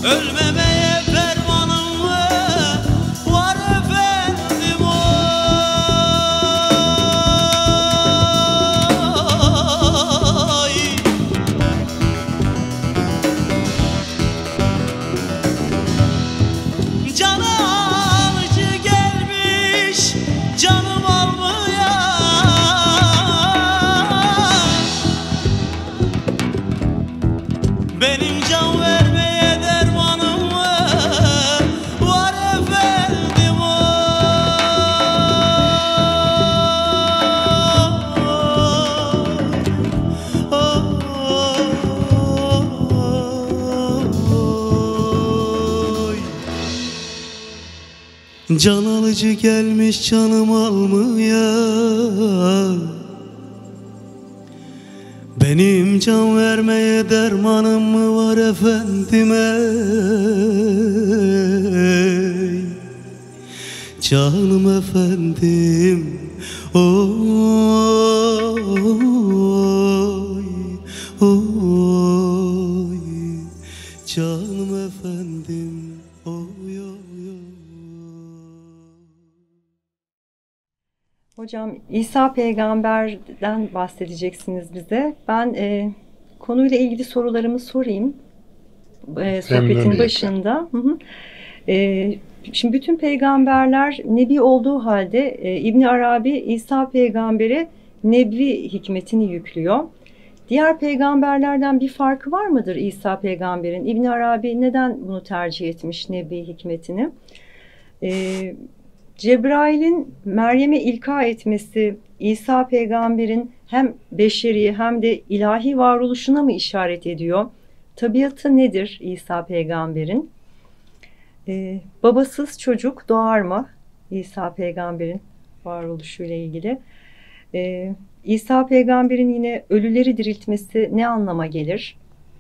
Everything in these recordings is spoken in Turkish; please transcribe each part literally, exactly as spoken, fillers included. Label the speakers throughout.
Speaker 1: Ölmemeye fermanım var efendim oy. Cana alıcı gelmiş canım almaya. Benim can vermeye dermanım var efendim oy. Can alıcı gelmiş canım almaya. Benim can vermeye dermanım mı var efendim ey. Canım efendim oy oy. Canım efendim oy oy oy.
Speaker 2: Hocam İsa peygamberden bahsedeceksiniz bize. Ben e, konuyla ilgili sorularımı sorayım e, sohbetin
Speaker 3: Memnuniyetle.
Speaker 2: başında. Hı hı. E, şimdi bütün peygamberler nebi olduğu halde e, İbn Arabi İsa peygambere nebi hikmetini yüklüyor. Diğer peygamberlerden bir farkı var mıdır İsa peygamberin? İbn Arabi neden bunu tercih etmiş, nebi hikmetini? E, Cebrail'in Meryem'e ilka etmesi İsa peygamberin hem beşeri hem de ilahi varoluşuna mı işaret ediyor? Tabiatı nedir İsa peygamberin? Ee, babasız çocuk doğar mı? İsa peygamberin varoluşuyla ilgili. Ee, İsa peygamberin yine ölüleri diriltmesi ne anlama gelir?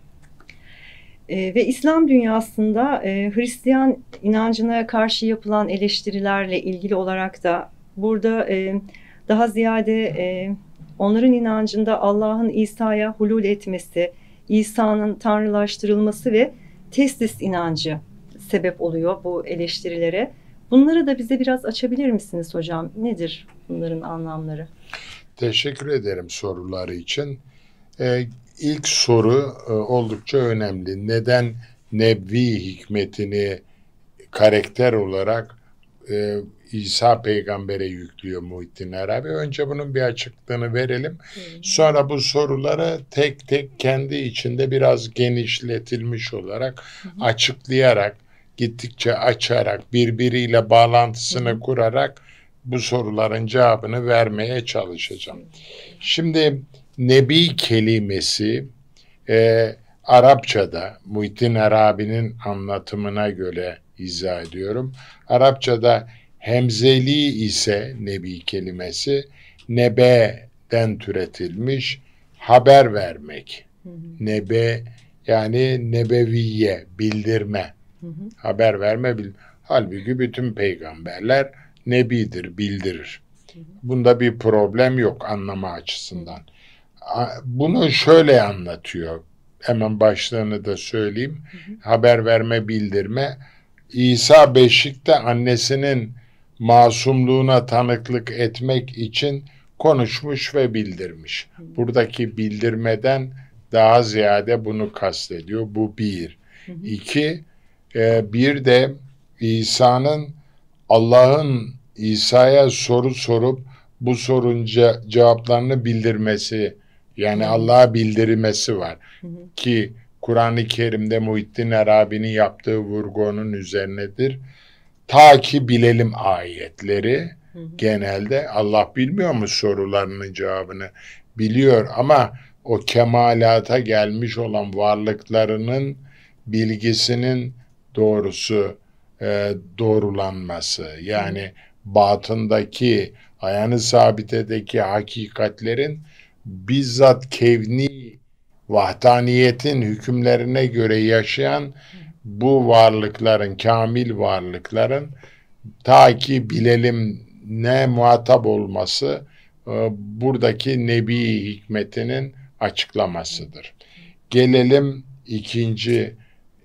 Speaker 2: Ee, ve İslam dünyasında e, Hristiyan inancına karşı yapılan eleştirilerle ilgili olarak da burada e, daha ziyade e, onların inancında Allah'ın İsa'ya hulul etmesi, İsa'nın tanrılaştırılması ve teslis inancı sebep oluyor bu eleştirilere. Bunları da bize biraz açabilir misiniz hocam? Nedir bunların anlamları?
Speaker 3: Teşekkür ederim soruları için. Ee, ilk soru e, oldukça önemli. Neden Nebvi hikmetini karakter olarak e, İsa peygambere yüklüyor Muhittin Arabi? Önce bunun bir açıklığını verelim. Sonra bu soruları tek tek kendi içinde biraz genişletilmiş olarak açıklayarak, gittikçe açarak, birbiriyle bağlantısını kurarak bu soruların cevabını vermeye çalışacağım. Şimdi Nebi kelimesi e, Arapçada, Muhittin Arabi'nin anlatımına göre izah ediyorum. Arapçada hemzeli ise Nebi kelimesi nebe'den türetilmiş, haber vermek. Hı hı. Nebe yani nebeviye, bildirme. Hı hı. Haber verme, bil. Halbuki bütün peygamberler nebidir, bildirir. Hı hı. Bunda bir problem yok anlama açısından. Hı hı. Bunu şöyle anlatıyor. Hemen başlığını da söyleyeyim. Hı hı. Haber verme, bildirme. İsa beşikte annesinin masumluğuna tanıklık etmek için konuşmuş ve bildirmiş. Hı hı. Buradaki bildirmeden daha ziyade bunu kastediyor. Bu bir. Hı hı. İki, e, bir de İsa'nın Allah'ın İsa'ya soru sorup bu sorunun ce- cevaplarını bildirmesi, yani Allah'a bildirmesi var. Hı hı. Ki Kur'an-ı Kerim'de Muhittin Arabi'nin yaptığı vurgu onun üzerinedir. Ta ki bilelim ayetleri, hı hı. Genelde Allah bilmiyor mu sorularının cevabını? Biliyor ama o kemalata gelmiş olan varlıklarının bilgisinin doğrusu e, doğrulanması, yani hı. batındaki, ayağını sabitedeki hakikatlerin bizzat kevni vahdaniyetin hükümlerine göre yaşayan bu varlıkların, kamil varlıkların ta ki bilelim ne muhatap olması buradaki nebi hikmetinin açıklamasıdır. Gelelim ikinci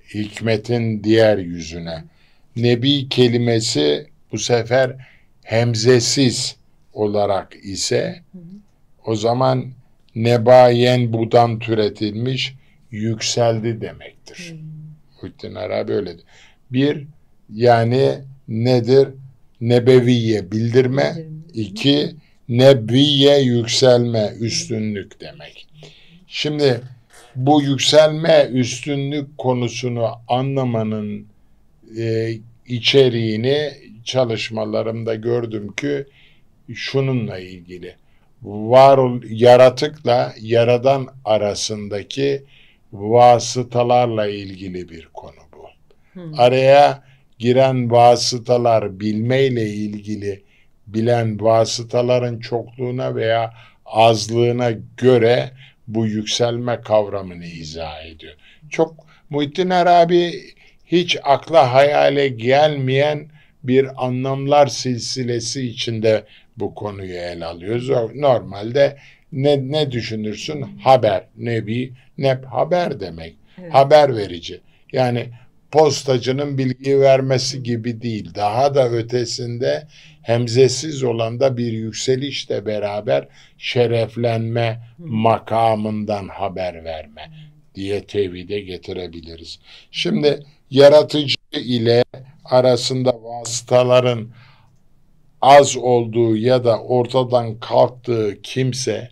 Speaker 3: hikmetin diğer yüzüne. Nebi kelimesi bu sefer hemzesiz olarak ise o zaman nebayen budan türetilmiş yükseldi demektir. Muhittin Arabi öyledir. Bir, yani nedir? Nebeviye bildirme. İki, nebviye yükselme, üstünlük demek. Şimdi bu yükselme, üstünlük konusunu anlamanın e, içeriğini çalışmalarımda gördüm ki şununla ilgili. Var ol, yaratıkla yaradan arasındaki vasıtalarla ilgili bir konu bu. Hmm. Araya giren vasıtalar bilmeyle ilgili, bilen vasıtaların çokluğuna veya azlığına göre bu yükselme kavramını izah ediyor. Çok Muhittin Arabi hiç akla hayale gelmeyen bir anlamlar silsilesi içinde bu konuyu ele alıyoruz. Normalde ne, ne düşünürsün? Haber, nebi, neb haber demek. Evet. Haber verici. Yani postacının bilgi vermesi gibi değil. Daha da ötesinde hemzesiz olan da bir yükselişle beraber şereflenme makamından haber verme diye tevhide getirebiliriz. Şimdi yaratıcı ile arasında vasıtaların az olduğu ya da ortadan kalktığı kimse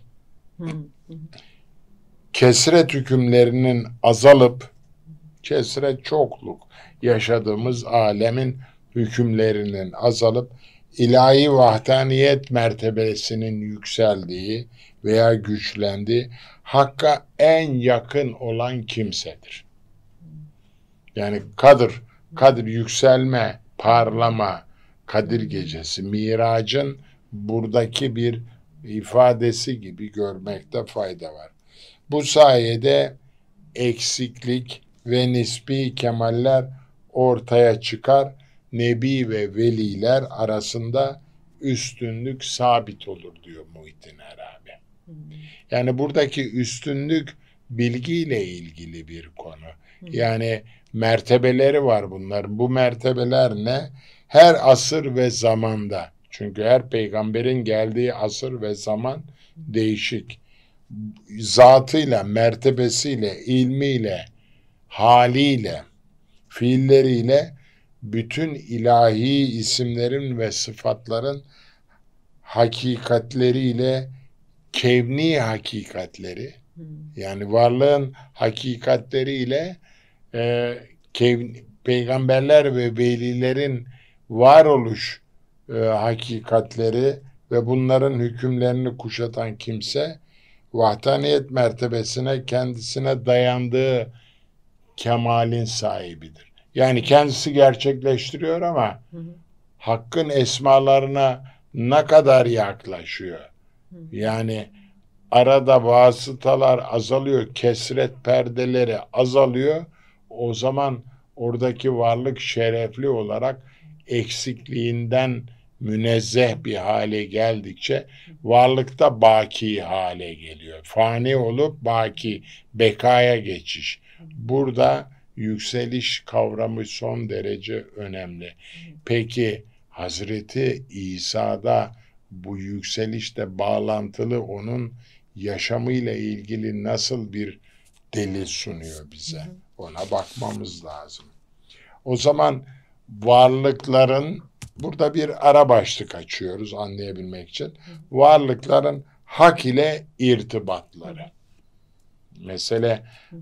Speaker 3: kesret hükümlerinin azalıp, kesret çokluk, yaşadığımız alemin hükümlerinin azalıp ilahi vahdaniyet mertebesinin yükseldiği veya güçlendiği Hakk'a en yakın olan kimsedir. Yani kadir, kadir yükselme, parlama, Kadir Gecesi, Miracın buradaki bir ifadesi gibi görmekte fayda var. Bu sayede eksiklik ve nispi kemaller ortaya çıkar, nebi ve veliler arasında üstünlük sabit olur diyor Muhittin Arabi. Yani buradaki üstünlük bilgiyle ilgili bir konu. Yani mertebeleri var bunların. Bu mertebeler ne? Her asır ve zamanda. Çünkü her peygamberin geldiği asır ve zaman değişik. Zatıyla, mertebesiyle, ilmiyle, haliyle, fiilleriyle bütün ilahi isimlerin ve sıfatların hakikatleriyle kevni hakikatleri, yani varlığın hakikatleriyle e, kevni, peygamberler ve velilerin varoluş e, hakikatleri ve bunların hükümlerini kuşatan kimse vahdaniyet mertebesine kendisine dayandığı kemalin sahibidir. Yani kendisi gerçekleştiriyor ama hı hı. Hakk'ın esmalarına ne kadar yaklaşıyor? Hı hı. Yani arada vasıtalar azalıyor, kesret perdeleri azalıyor. O zaman oradaki varlık şerefli olarak eksikliğinden münezzeh bir hale geldikçe varlıkta baki hale geliyor. Fani olup baki, bekaya geçiş. Burada yükseliş kavramı son derece önemli. Peki Hazreti İsa'da bu yükselişte bağlantılı onun yaşamıyla ilgili nasıl bir delil sunuyor bize? Ona bakmamız lazım. O zaman varlıkların, burada bir ara başlık açıyoruz anlayabilmek için. Varlıkların hak ile irtibatları. Mesele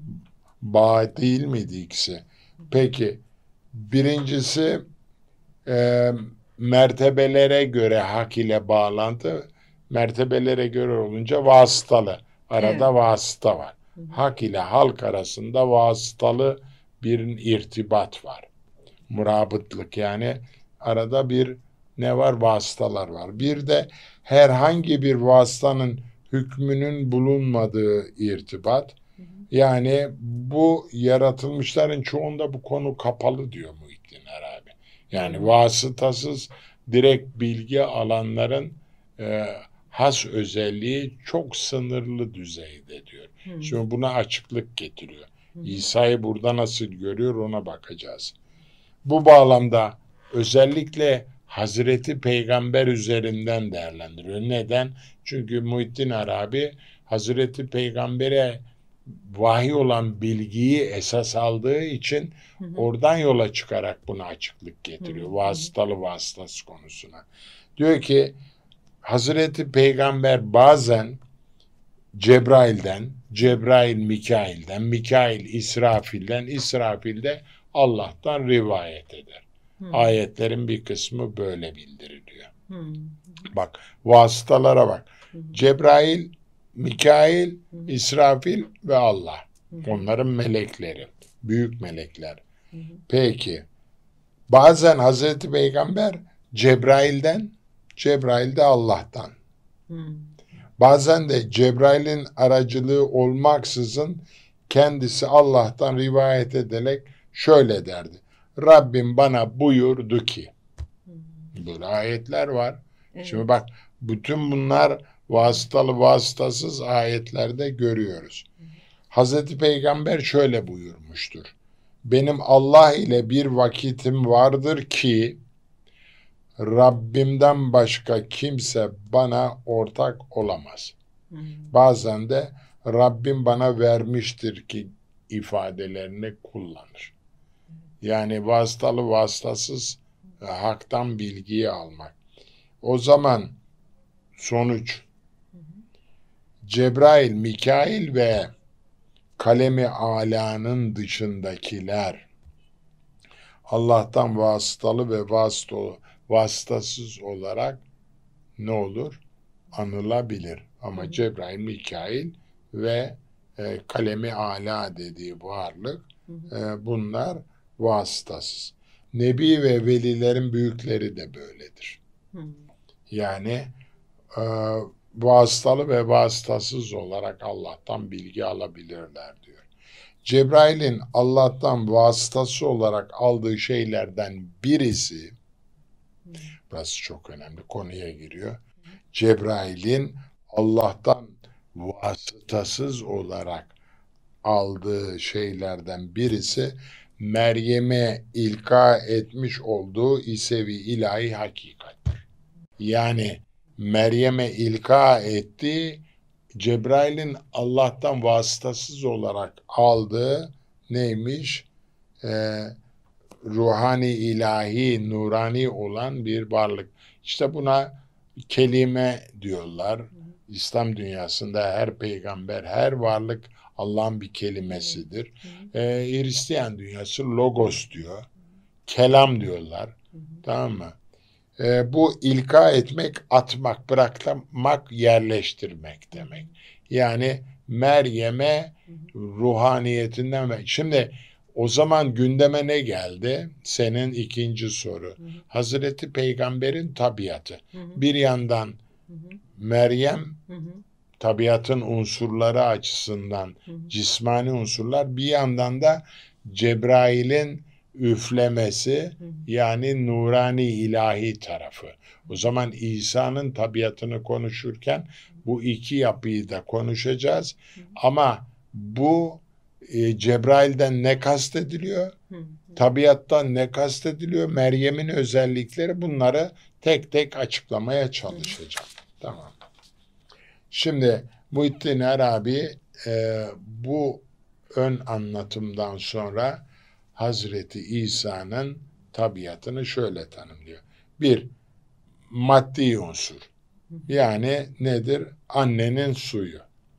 Speaker 3: bağ değil miydi ikisi? Peki birincisi e, mertebelere göre hak ile bağlantı, mertebelere göre olunca vasıtalı. Arada evet. Vasıta var. Hak ile halk arasında vasıtalı bir irtibat var. Murabıtlık, yani arada bir ne var? Vasıtalar var. Bir de herhangi bir vasıtanın hükmünün bulunmadığı irtibat. Yani bu yaratılmışların çoğunda bu konu kapalı diyor Muhittin Arabi. Yani vasıtasız direkt bilgi alanların e, has özelliği çok sınırlı düzeyde diyor. Hı. Şimdi buna açıklık getiriyor. İsa'yı burada nasıl görüyor ona bakacağız. Bu bağlamda özellikle Hazreti Peygamber üzerinden değerlendiriyor. Neden? Çünkü Muhittin Arabi Hazreti Peygamber'e vahiy olan bilgiyi esas aldığı için
Speaker 2: Hı hı.
Speaker 3: oradan yola çıkarak buna açıklık getiriyor.
Speaker 2: Hı hı.
Speaker 3: Vasıtalı vasıtası konusuna. Diyor ki Hazreti Peygamber bazen Cebrail'den, Cebrail Mikail'den, Mikail İsrafil'den, İsrafil de Allah'tan rivayet eder.
Speaker 2: Hı.
Speaker 3: Ayetlerin bir kısmı böyle bildiriliyor.
Speaker 2: Hı.
Speaker 3: Bak vasıtalara bak.
Speaker 2: Hı hı.
Speaker 3: Cebrail, Mikail,
Speaker 2: Hı hı.
Speaker 3: İsrafil ve Allah.
Speaker 2: Hı hı.
Speaker 3: Onların melekleri, büyük melekler.
Speaker 2: Hı hı.
Speaker 3: Peki, bazen Hazreti Peygamber Cebrail'den, Cebrail de Allah'tan.
Speaker 2: Hı.
Speaker 3: Bazen de Cebrail'in aracılığı olmaksızın kendisi Allah'tan rivayet ederek şöyle derdi. Rabbim bana buyurdu ki. Böyle ayetler var.
Speaker 2: Evet.
Speaker 3: Şimdi bak bütün bunlar vasıtalı vasıtasız ayetlerde görüyoruz. Hazreti Peygamber şöyle buyurmuştur. Benim Allah ile bir vakitim vardır ki Rabbimden başka kimse bana ortak olamaz.
Speaker 2: Hı.
Speaker 3: Bazen de Rabbim bana vermiştir ki ifadelerini kullanır. Yani vasıtalı vasıtasız e, haktan bilgiyi almak. O zaman sonuç Cebrail, Mikail ve kalemi alanın dışındakiler Allah'tan vasıtalı ve vasıtalı, vasıtasız olarak ne olur? Anılabilir. Ama
Speaker 2: Hı hı.
Speaker 3: Cebrail, Mikail ve e, kalemi ala dediği varlık
Speaker 2: Hı hı.
Speaker 3: e, bunlar vasıtasız. Nebi ve velilerin büyükleri de böyledir.
Speaker 2: Hı.
Speaker 3: Yani e, vasıtalı ve vasıtasız olarak Allah'tan bilgi alabilirler diyor. Cebrail'in Allah'tan vasıtası olarak aldığı şeylerden birisi, burası çok önemli, konuya giriyor. Cebrail'in Allah'tan vasıtasız olarak aldığı şeylerden birisi Meryem'e ilka etmiş olduğu İsevi ilahi hakikattir. Yani Meryem'e ilka ettiği Cebrail'in Allah'tan vasıtasız olarak aldığı neymiş? Ee, ruhani, ilahi, nurani olan bir varlık. İşte buna kelime diyorlar. İslam dünyasında her peygamber, her varlık Allah'ın bir kelimesidir. Ee, Hristiyan dünyası logos diyor. Kelam diyorlar. Tamam mı? Ee, bu ilka etmek, atmak, bırakmak, yerleştirmek demek. Yani Meryem'e ruhaniyetinden ve şimdi o zaman gündeme ne geldi? Senin ikinci soru. Hı hı. Hazreti Peygamber'in tabiatı. Hı hı. Bir yandan hı hı. Meryem hı hı. tabiatın unsurları açısından hı hı. cismani unsurlar, bir yandan da Cebrail'in üflemesi hı hı. yani nurani ilahi tarafı. O zaman İsa'nın tabiatını konuşurken bu iki yapıyı da konuşacağız. Hı hı. Ama bu e, Cebrail'den ne kastediliyor? Hı hı. Tabiattan ne kastediliyor? Meryem'in özellikleri, bunları tek tek açıklamaya çalışacağım. Hı hı. Tamam. Şimdi Muhittin Arabi e, bu ön anlatımdan sonra Hazreti İsa'nın tabiatını şöyle tanımlıyor. Bir, maddi unsur. Yani nedir? Annenin suyu.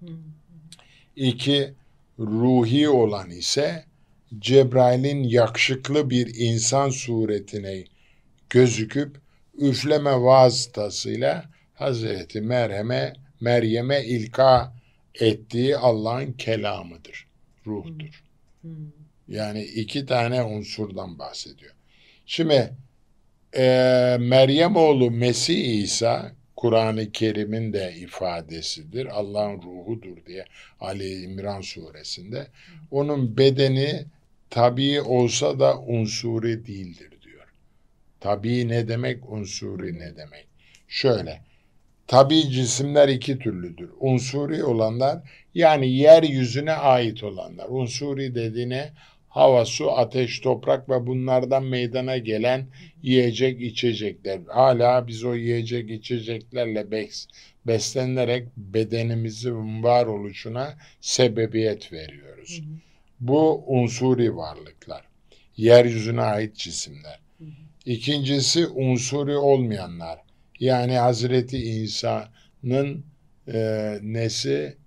Speaker 3: İki, ruhi olan ise Cebrail'in yakışıklı bir insan suretine gözüküp üfleme vasıtasıyla Hazreti Meryem'e Meryem'e ilka ettiği Allah'ın kelamıdır, ruhtur. Yani iki tane unsurdan bahsediyor. Şimdi e, Meryem oğlu Mesih İsa Kur'an-ı Kerim'in de ifadesidir. Allah'ın ruhudur diye Ali İmran suresinde. Onun bedeni tabii olsa da unsuri değildir diyor. Tabii ne demek, unsuri ne demek? Şöyle, Tabii cisimler iki türlüdür. Unsuri olanlar, yani yeryüzüne ait olanlar. Unsuri dediğine hava, su, ateş, toprak ve bunlardan meydana gelen yiyecek içecekler. Hala biz o yiyecek içeceklerle bes beslenerek bedenimizin varoluşuna sebebiyet veriyoruz. Hı hı. Bu unsuri varlıklar. Yeryüzüne ait cisimler. Hı hı. İkincisi unsuri olmayanlar. Yani Hazreti İsa'nın e, nesi,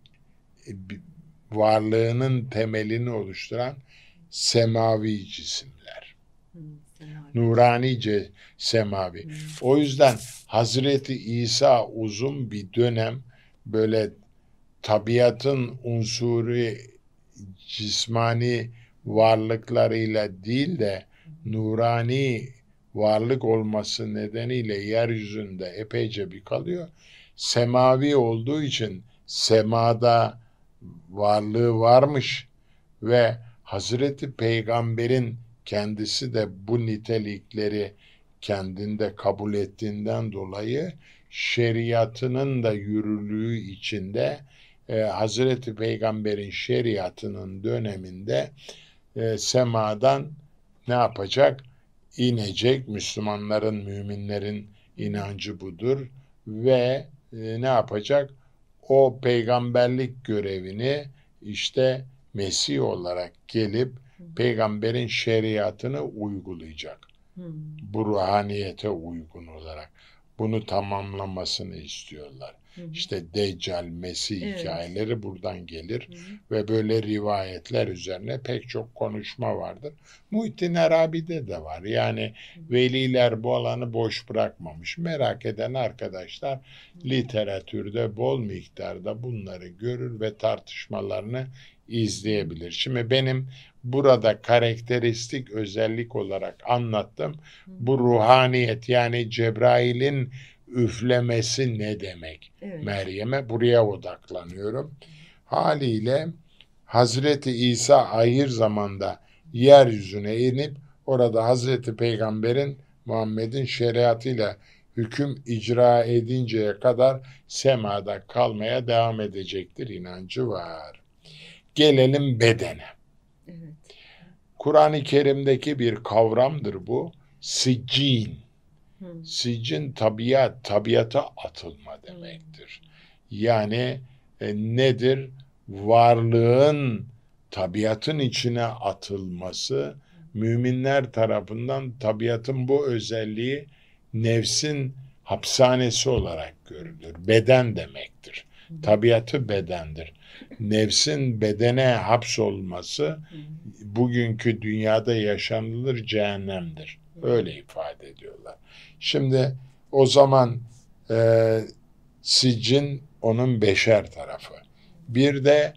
Speaker 3: varlığının temelini oluşturan semavi cisimler. Hmm, semavi. Nuranice semavi. Hmm. O yüzden Hazreti İsa uzun bir dönem böyle tabiatın unsuri cismani varlıklarıyla değil de nurani varlık olması nedeniyle yeryüzünde epeyce bir kalıyor. Semavi olduğu için semada varlığı varmış ve Hazreti Peygamber'in kendisi de bu nitelikleri kendinde kabul ettiğinden dolayı şeriatının da yürürlüğü içinde e, Hazreti Peygamber'in şeriatının döneminde e, semadan ne yapacak? İnecek. Müslümanların, müminlerin inancı budur ve e, ne yapacak? O peygamberlik görevini işte Mesih olarak gelip peygamberin şeriatını uygulayacak. Hmm. Bu ruhaniyete uygun olarak. Bunu tamamlamasını istiyorlar. Hı hı. İşte Deccal, Mesih evet. hikayeleri buradan gelir. Hı hı. Ve böyle rivayetler üzerine pek çok konuşma vardır. Muhittin Arabi'de de var. Yani hı hı. veliler bu alanı boş bırakmamış. Merak eden arkadaşlar hı hı. literatürde bol miktarda bunları görür ve tartışmalarını izleyebilir. Şimdi benim burada karakteristik özellik olarak anlattım. Bu ruhaniyet, yani Cebrail'in üflemesi ne demek? Evet. Meryem'e buraya odaklanıyorum. Haliyle Hazreti İsa ahir zamanda yeryüzüne inip orada Hazreti Peygamber'in, Muhammed'in şeriatıyla hüküm icra edinceye kadar semada kalmaya devam edecektir inancı var. Gelelim bedene. Evet. Kur'an-ı Kerim'deki bir kavramdır bu. Siccin. Hmm. Siccin tabiat, tabiata atılma demektir. Hmm. Yani e, nedir? Varlığın tabiatın içine atılması, hmm. müminler tarafından tabiatın bu özelliği nefsin hapishanesi olarak görülür. Beden demektir. Hmm. Tabiatı bedendir. Nefsin bedene hapsolması bugünkü dünyada yaşanılır cehennemdir. Öyle ifade ediyorlar. Şimdi o zaman e, siccin onun beşer tarafı. Bir de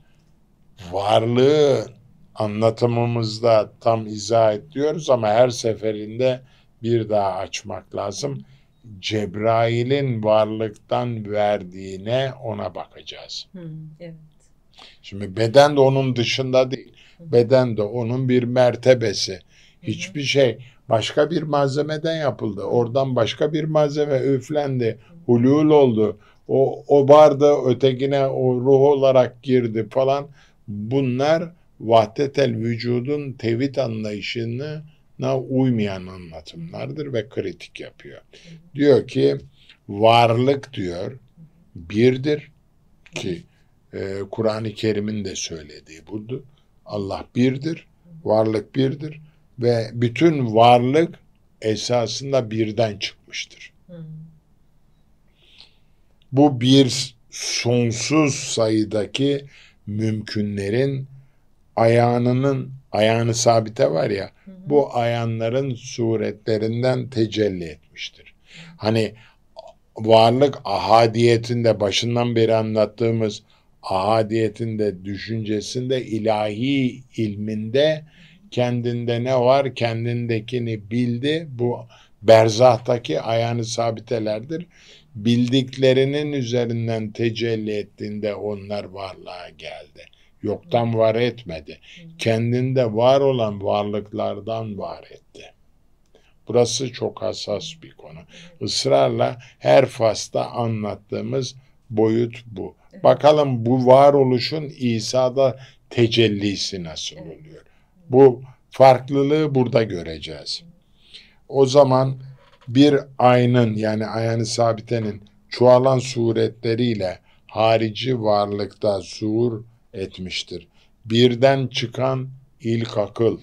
Speaker 3: varlığı anlatımımızda tam izah ediyoruz ama her seferinde bir daha açmak lazım. Cebrail'in varlıktan verdiğine, ona bakacağız. Hmm, evet. Şimdi beden de onun dışında değil. Beden de onun bir mertebesi. Hiçbir şey başka bir malzemeden yapıldı. Oradan başka bir malzeme üflendi. Hulul oldu. O, o vardı, ötekine o ruh olarak girdi falan. Bunlar vahdetel vücudun tevhid anlayışına uymayan anlatımlardır ve kritik yapıyor. Diyor ki varlık diyor birdir ki e, Kur'an-ı Kerim'in de söylediği budur. Allah birdir, varlık birdir ve bütün varlık esasında birden çıkmıştır. Hmm. Bu bir sonsuz sayıdaki mümkünlerin ayağının, ayağını sabite var ya, hı hı. bu ayağların suretlerinden tecelli etmiştir. Hani varlık ahadiyetinde, başından beri anlattığımız ahadiyetinde, düşüncesinde, ilahi ilminde kendinde ne var? Kendindekini bildi. Bu berzahtaki ayağını sabitelerdir. Bildiklerinin üzerinden tecelli ettiğinde onlar varlığa geldi. Yoktan var etmedi. Kendinde var olan varlıklardan var etti. Burası çok hassas bir konu. Israrla her fasla anlattığımız boyut bu. Bakalım bu varoluşun İsa'da tecellisi nasıl oluyor? Bu farklılığı burada göreceğiz. O zaman bir aynın yani ayağını sabitenin çoğalan suretleriyle harici varlıkta zuhur etmiştir. Birden çıkan ilk akıl,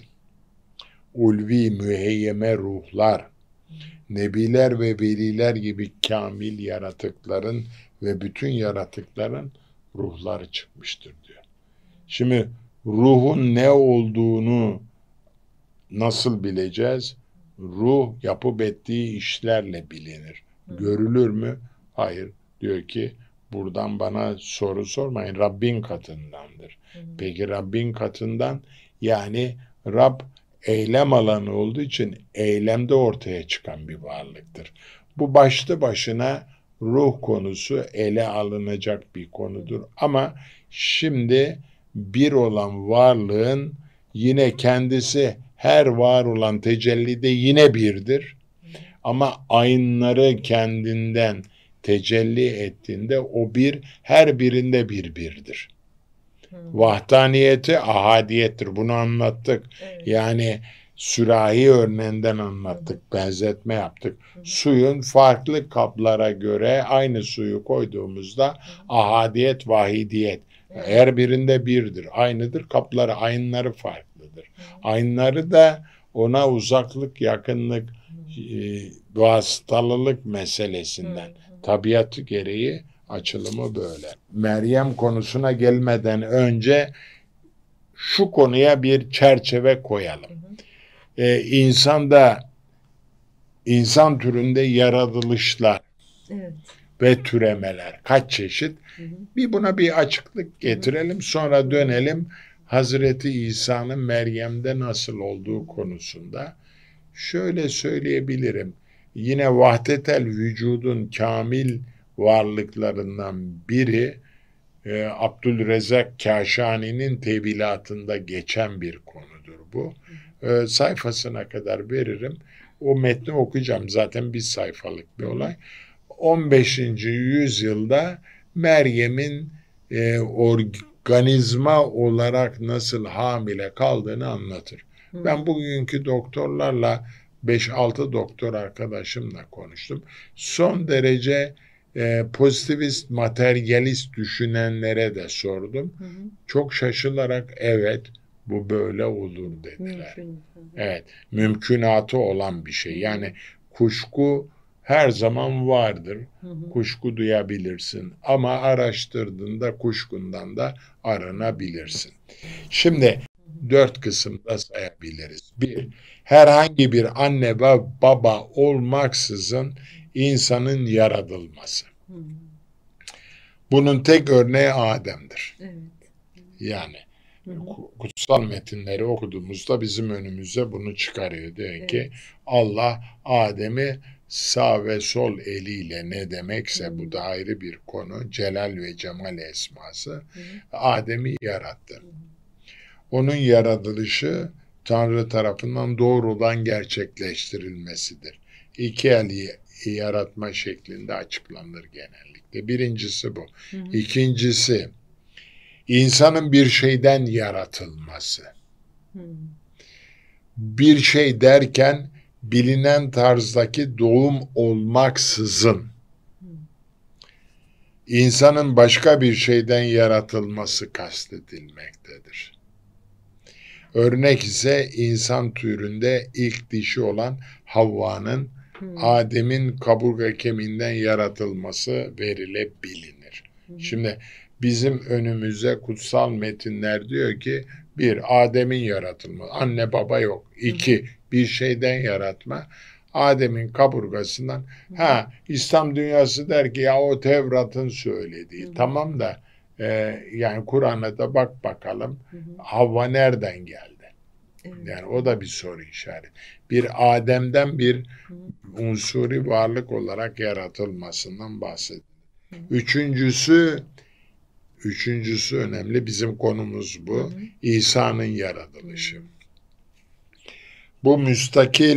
Speaker 3: ulvi müheyyeme ruhlar, nebiler ve veliler gibi kamil yaratıkların ve bütün yaratıkların ruhları çıkmıştır diyor. Şimdi ruhun ne olduğunu nasıl bileceğiz? Ruh yapıp ettiği işlerle bilinir. Görülür mü? Hayır. Diyor ki buradan bana soru sormayın. Rabbin katındandır. Peki Rabbin katından yani Rab eylem alanı olduğu için eylemde ortaya çıkan bir varlıktır. Bu başlı başına ruh konusu ele alınacak bir konudur. Ama şimdi bir olan varlığın yine kendisi her var olan tecellide yine birdir. Ama aynları kendinden tecelli ettiğinde o bir her birinde bir birdir. Vahdaniyeti ahadiyettir. Bunu anlattık.
Speaker 2: Evet.
Speaker 3: Yani sürahi örneğinden anlattık. Benzetme yaptık. Suyun farklı kaplara göre aynı suyu koyduğumuzda ahadiyet, vahidiyet. Her birinde birdir. Aynıdır. Kapları, aynları farklıdır. Aynları da ona uzaklık, yakınlık, e, vasıtalılık meselesinden. Tabiatı gereği açılımı böyle. Meryem konusuna gelmeden önce şu konuya bir çerçeve koyalım. Ee, insanda, insan türünde yaratılışlar
Speaker 2: Evet.
Speaker 3: ve türemeler kaç çeşit?
Speaker 2: Hı hı.
Speaker 3: Bir buna bir açıklık getirelim. Sonra dönelim Hazreti İsa'nın Meryem'de nasıl olduğu konusunda. Şöyle söyleyebilirim. Yine vahdetel vücudun kamil varlıklarından biri e, Abdülrezzak Kâşani'nin tevilatında geçen bir konudur bu. E, sayfasına kadar veririm. O metni okuyacağım. Zaten bir sayfalık bir olay. on beşinci yüzyılda Meryem'in e, organizma olarak nasıl hamile kaldığını anlatır.
Speaker 2: Hı.
Speaker 3: Ben bugünkü doktorlarla beş altı doktor arkadaşımla konuştum. Son derece e, pozitivist, materyalist düşünenlere de sordum.
Speaker 2: Hı hı.
Speaker 3: Çok şaşılarak evet bu böyle olur dediler.
Speaker 2: Mümkün.
Speaker 3: Evet, mümkünatı olan bir şey. Yani kuşku her zaman vardır.
Speaker 2: Hı hı.
Speaker 3: Kuşku duyabilirsin ama araştırdığında kuşkundan da arınabilirsin. Şimdi dört kısımda sayabiliriz. Bir, herhangi bir anne ve baba olmaksızın insanın yaratılması.
Speaker 2: Hı.
Speaker 3: Bunun tek örneği Adem'dir.
Speaker 2: Evet.
Speaker 3: Yani
Speaker 2: Hı hı.
Speaker 3: ku- kutsal metinleri okuduğumuzda bizim önümüze bunu çıkarıyor. Diyor
Speaker 2: Evet.
Speaker 3: ki Allah Adem'i sağ ve sol eliyle ne demekse
Speaker 2: Hı.
Speaker 3: bu da ayrı bir konu. Celal ve Cemal esması.
Speaker 2: Hı.
Speaker 3: Adem'i yarattı. Onun yaratılışı Tanrı tarafından doğrudan gerçekleştirilmesidir. İki eli yaratma şeklinde açıklanır genellikle. Birincisi bu.
Speaker 2: Hı hı.
Speaker 3: İkincisi insanın bir şeyden yaratılması.
Speaker 2: Hı.
Speaker 3: Bir şey derken bilinen tarzdaki doğum olmaksızın insanın başka bir şeyden yaratılması kastedilmektedir. Örnek ise insan türünde ilk dişi olan Havva'nın
Speaker 2: Hı.
Speaker 3: Adem'in kaburga kemiğinden yaratılması verilebilir.
Speaker 2: Hı.
Speaker 3: Şimdi bizim önümüze kutsal metinler diyor ki bir, Adem'in yaratılması. Anne baba yok. İki, bir şeyden yaratma. Adem'in kaburgasından. Ha, İslam dünyası der ki ya o Tevrat'ın söylediği.
Speaker 2: Hı hı.
Speaker 3: Tamam da e, yani Kur'an'a da bak bakalım.
Speaker 2: Hı hı.
Speaker 3: Havva nereden geldi?
Speaker 2: Evet.
Speaker 3: Yani o da bir soru işareti. Bir Adem'den bir
Speaker 2: Hı.
Speaker 3: unsuri varlık olarak yaratılmasından bahsediyor.
Speaker 2: Hı.
Speaker 3: Üçüncüsü, üçüncüsü önemli. Bizim konumuz bu.
Speaker 2: Hı hı.
Speaker 3: İsa'nın yaratılışı. Bu müstakil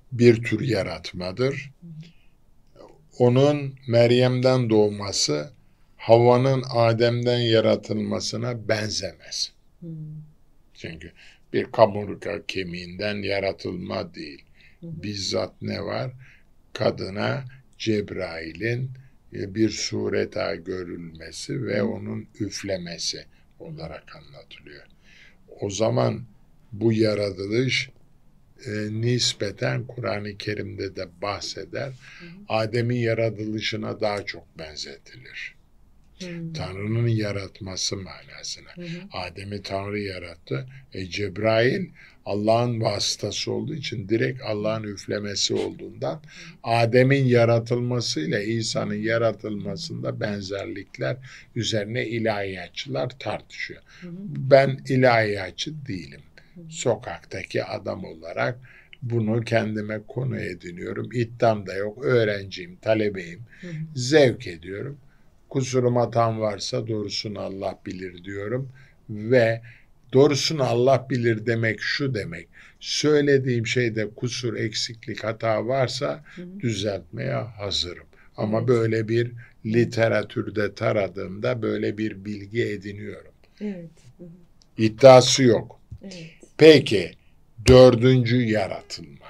Speaker 3: bir tür yaratmadır. Onun Meryem'den doğması Havva'nın Adem'den yaratılmasına benzemez.
Speaker 2: Hmm.
Speaker 3: Çünkü bir kaburga kemiğinden yaratılma değil. Bizzat ne var? Kadına Cebrail'in bir sureta görülmesi ve onun üflemesi olarak anlatılıyor. O zaman bu yaratılış e, nispeten Kur'an-ı Kerim'de de bahseder. Adem'in yaratılışına daha çok benzetilir.
Speaker 2: Hmm.
Speaker 3: Tanrı'nın yaratması manasına.
Speaker 2: Hı hı.
Speaker 3: Adem'i Tanrı yarattı. E, Cebrail Allah'ın vasıtası olduğu için direkt Allah'ın üflemesi olduğundan Adem'in yaratılmasıyla İsa'nın yaratılmasında benzerlikler üzerine ilahiyatçılar tartışıyor.
Speaker 2: Hı hı.
Speaker 3: Ben ilahiyatçı değilim. Sokaktaki adam olarak bunu kendime konu ediniyorum. İddiam da yok. Öğrenciyim, talebeyim.
Speaker 2: Hı hı.
Speaker 3: Zevk ediyorum. Kusurum hatam varsa doğrusunu Allah bilir diyorum ve doğrusunu Allah bilir demek şu demek. Söylediğim şeyde kusur, eksiklik, hata varsa
Speaker 2: Hı hı.
Speaker 3: düzeltmeye hazırım. Ama
Speaker 2: Evet.
Speaker 3: böyle bir literatürde taradığımda böyle bir bilgi ediniyorum.
Speaker 2: Evet. Hı hı.
Speaker 3: İddiası yok.
Speaker 2: Evet.
Speaker 3: Peki dördüncü yaratılma.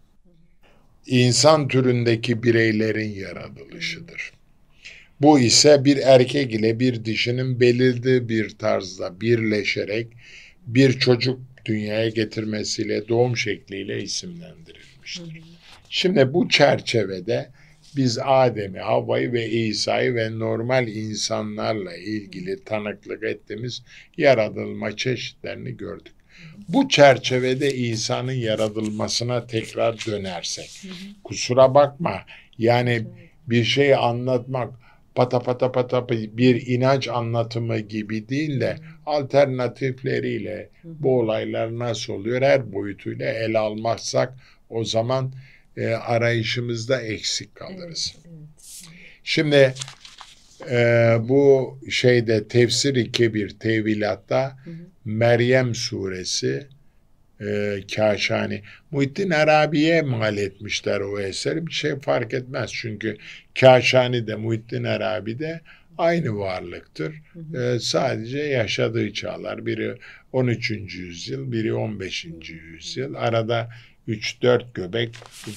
Speaker 3: İnsan türündeki bireylerin yaratılışıdır. Bu ise bir erkek ile bir dişinin belirli bir tarzda birleşerek bir çocuk dünyaya getirmesiyle doğum şekliyle isimlendirilmiştir. Şimdi bu çerçevede biz Adem'i, Havva'yı ve İsa'yı ve normal insanlarla ilgili tanıklık ettiğimiz yaratılma çeşitlerini gördük. Bu çerçevede İsa'nın yaratılmasına tekrar dönersek, kusura bakma, yani bir şeyi anlatmak pata pata pata bir inanç anlatımı gibi değil de alternatifleriyle bu olaylar nasıl oluyor her boyutuyla ele almazsak o zaman e, arayışımızda eksik kalırız.
Speaker 2: Evet, evet.
Speaker 3: Şimdi e, bu şeyde Tefsir-i Kebir Tevilat'ta
Speaker 2: Hı hı.
Speaker 3: Meryem suresi e, Kâşani. Muhittin Arabi'ye mal etmişler o eseri. Bir şey fark etmez çünkü Kâşani de Muhittin Arabi de aynı varlıktır.
Speaker 2: Hı hı.
Speaker 3: E, sadece yaşadığı çağlar. Biri on üçüncü yüzyıl, biri on beşinci yüzyıl. Arada üç dört göbek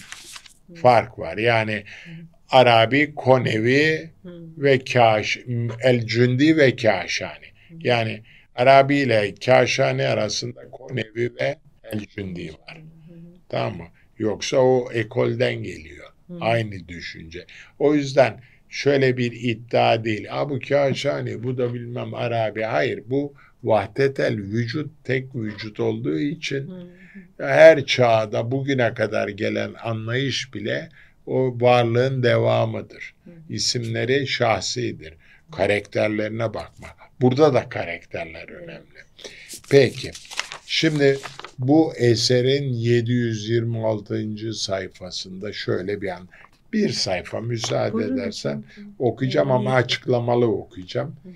Speaker 3: fark var. Yani Arabi, Konevi
Speaker 2: Hı.
Speaker 3: ve Kâş, El-Cündi ve Kâşani. Yani Arabi ile Kâşani arasında Konevi ve El-Cündi var. Tamam mı? Yoksa o ekolden geliyor.
Speaker 2: Hı.
Speaker 3: Aynı düşünce. O yüzden şöyle bir iddia değil. Ha bu Kâşani, bu da bilmem Arabi. Hayır, bu vahdetel vücut, tek vücut olduğu için
Speaker 2: Hı.
Speaker 3: her çağda bugüne kadar gelen anlayış bile o varlığın devamıdır. İsimleri şahsidir. Karakterlerine bakma. Burada da karakterler önemli. Peki. Şimdi bu eserin yedi yüz yirmi altıncı sayfasında şöyle bir an bir sayfa müsaade
Speaker 2: Buyurun
Speaker 3: edersen
Speaker 2: lütfen.
Speaker 3: okuyacağım ama
Speaker 2: Memnuniyetle.
Speaker 3: açıklamalı okuyacağım.
Speaker 2: Hı hı.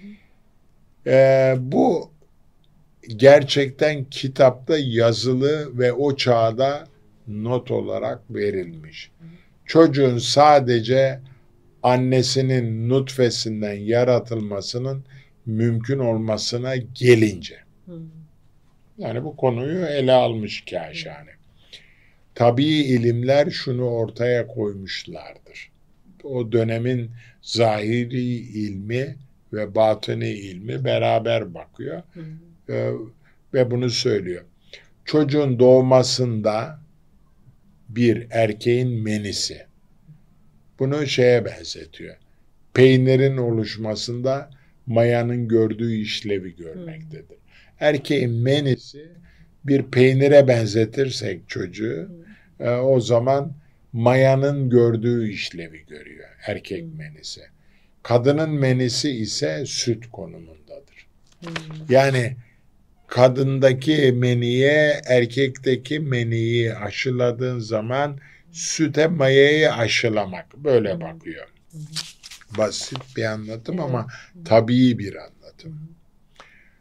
Speaker 3: Ee, bu gerçekten kitapta yazılı ve o çağda not olarak verilmiş. Çocuğun sadece annesinin nutfesinden yaratılmasının mümkün olmasına gelince.
Speaker 2: Hı.
Speaker 3: Yani bu konuyu ele almış Kâşani. Tabii ilimler şunu ortaya koymuşlardır. O dönemin zahiri ilmi ve batini ilmi beraber bakıyor.
Speaker 2: Hı.
Speaker 3: Ee, ve bunu söylüyor. Çocuğun doğmasında bir erkeğin menisi. Bunu şeye benzetiyor. Peynirin oluşmasında mayanın gördüğü işlevi görmektedir. Erkeğin menisi bir peynire benzetirsek çocuğu e, o zaman mayanın gördüğü işlevi görüyor erkek menisi. Kadının menisi ise süt konumundadır.
Speaker 2: Hı.
Speaker 3: Yani kadındaki meniye erkekteki meniyi aşıladığın zaman süte mayayı aşılamak böyle bakıyor. Basit bir anlatım ama tabii bir anlatım.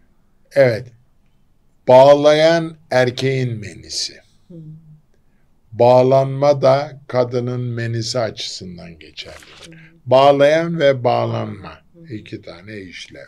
Speaker 3: Evet. Bağlayan erkeğin menisi.
Speaker 2: Hı.
Speaker 3: Bağlanma da kadının menisi açısından geçerlidir. Bağlayan ve bağlanma. iki tane işlev.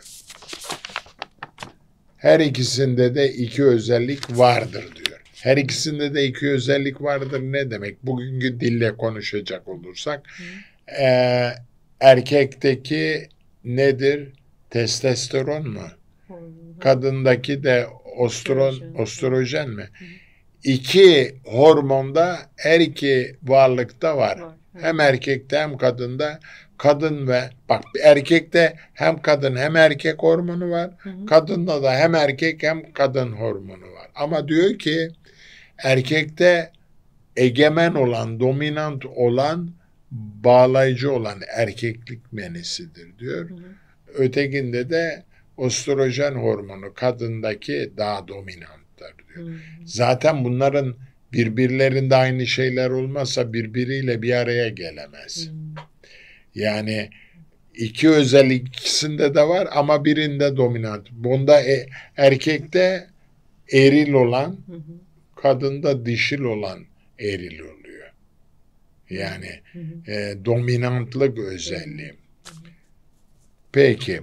Speaker 3: Her ikisinde de iki özellik vardır diyor. Her ikisinde de iki özellik vardır ne demek? Bugünkü dille konuşacak olursak e, erkekteki nedir? Testosteron mu? Kadındaki de ostron, ostrojen mi? İki hormonda her iki varlıkta var. Hem erkekte hem kadında. Kadın ve bak erkekte hem kadın hem erkek hormonu var. Hı hı. Kadında da hem erkek hem kadın hormonu var. Ama diyor ki erkekte egemen olan, dominant olan, bağlayıcı olan erkeklik menisidir diyor. Hı hı. Ötekinde de östrojen hormonu kadındaki daha dominanttır diyor. Hı hı. Zaten bunların birbirlerinde aynı şeyler olmazsa birbiriyle bir araya gelemez. Hı hı. Yani iki özellik ikisinde de var ama birinde dominant. Bunda e, erkekte eril olan, hı hı. kadında dişil olan eril oluyor. Yani hı hı. E, dominantlık özelliği. Hı hı. Peki.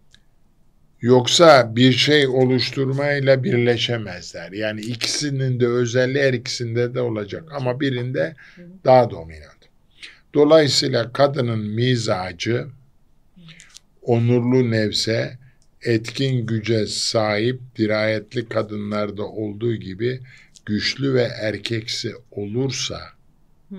Speaker 3: Yoksa bir şey oluşturmayla birleşemezler. Yani ikisinin de özelliği her ikisinde de olacak ama birinde hı hı. daha dominant. Dolayısıyla kadının mizacı onurlu nefse, etkin güce sahip dirayetli kadınlarda olduğu gibi güçlü ve erkeksi olursa hmm.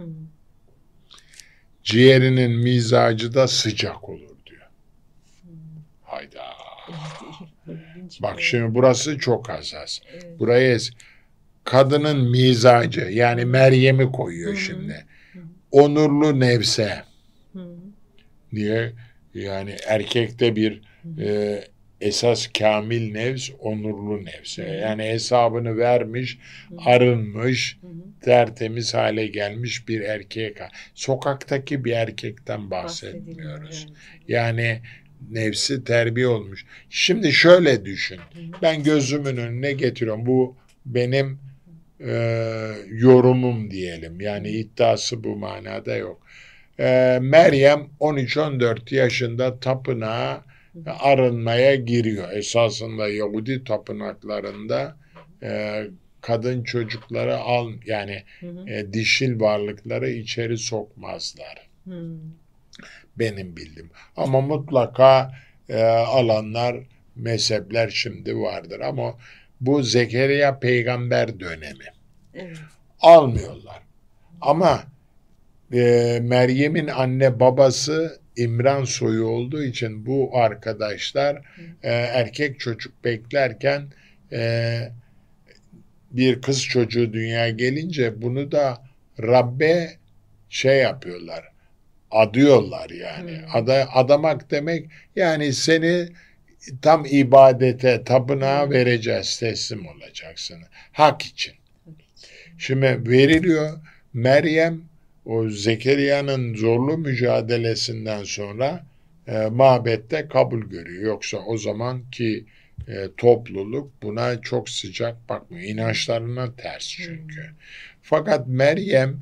Speaker 3: ciğerinin mizacı da sıcak olur diyor. Hmm. Hayda. Bak şimdi burası çok hassas. Evet. Buraya kadının mizacı yani Meryem'i koyuyor hmm. şimdi. Onurlu nefse hmm. diye yani erkekte bir hmm. e, esas kamil nefs onurlu nefse. Hmm. Yani hesabını vermiş, hmm. arınmış, hmm. tertemiz hale gelmiş bir erkeğe. Sokaktaki bir erkekten bahsetmiyoruz. Yani nefsi terbiye olmuş. Şimdi şöyle düşün. Hmm. Ben gözümün önüne getiriyorum. Bu benim e, yorumum diyelim. Yani iddiası bu manada yok. E, Meryem on üç on dört yaşında tapınağa arınmaya giriyor. Esasında Yahudi tapınaklarında e, kadın çocukları al yani hı hı. E, dişil varlıkları içeri sokmazlar. Hı. Benim bildiğim. Ama mutlaka e, alanlar, mezhepler şimdi vardır. Ama bu Zekeriya peygamber dönemi. Evet. Almıyorlar. Ama e, Meryem'in anne babası İmran soyu olduğu için bu arkadaşlar e, erkek çocuk beklerken e, bir kız çocuğu dünyaya gelince bunu da Rabbe şey yapıyorlar. Adıyorlar yani. Hmm. Ada, adamak demek yani seni tam ibadete, tapınağa hmm. vereceğiz, teslim olacaksın. Hak için. Şimdi veriliyor. Meryem o Zekeriya'nın zorlu mücadelesinden sonra e, mabette kabul görüyor. Yoksa o zamanki e, topluluk buna çok sıcak bakmıyor. İnançlarına ters çünkü. Hmm. Fakat Meryem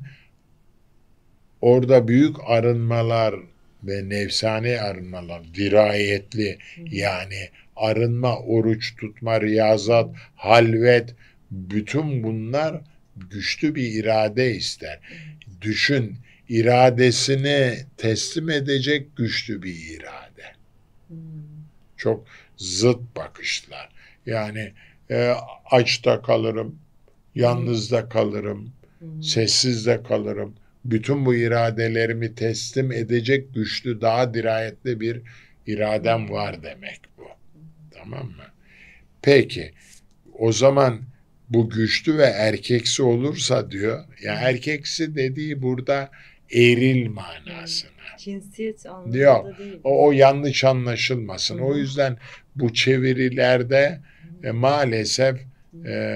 Speaker 3: orada büyük arınmalar ve nefsani arınmalar, dirayetli hmm. yani arınma, oruç tutma, riyazat, halvet, bütün bunlar güçlü bir irade ister. Hmm. Düşün, iradesini teslim edecek güçlü bir irade. Hmm. Çok zıt bakışlar. Yani e, açta kalırım, yalnız da kalırım, hmm. sessiz de kalırım. Bütün bu iradelerimi teslim edecek güçlü, daha dirayetli bir iradem var demek bu. Tamam mı? Peki, o zaman bu güçlü ve erkeksi olursa diyor, yani erkeksi dediği burada eril manasına.
Speaker 2: Cinsiyet anlamında değil.
Speaker 3: O, o yanlış anlaşılmasın. Hı-hı. O yüzden bu çevirilerde e, maalesef e,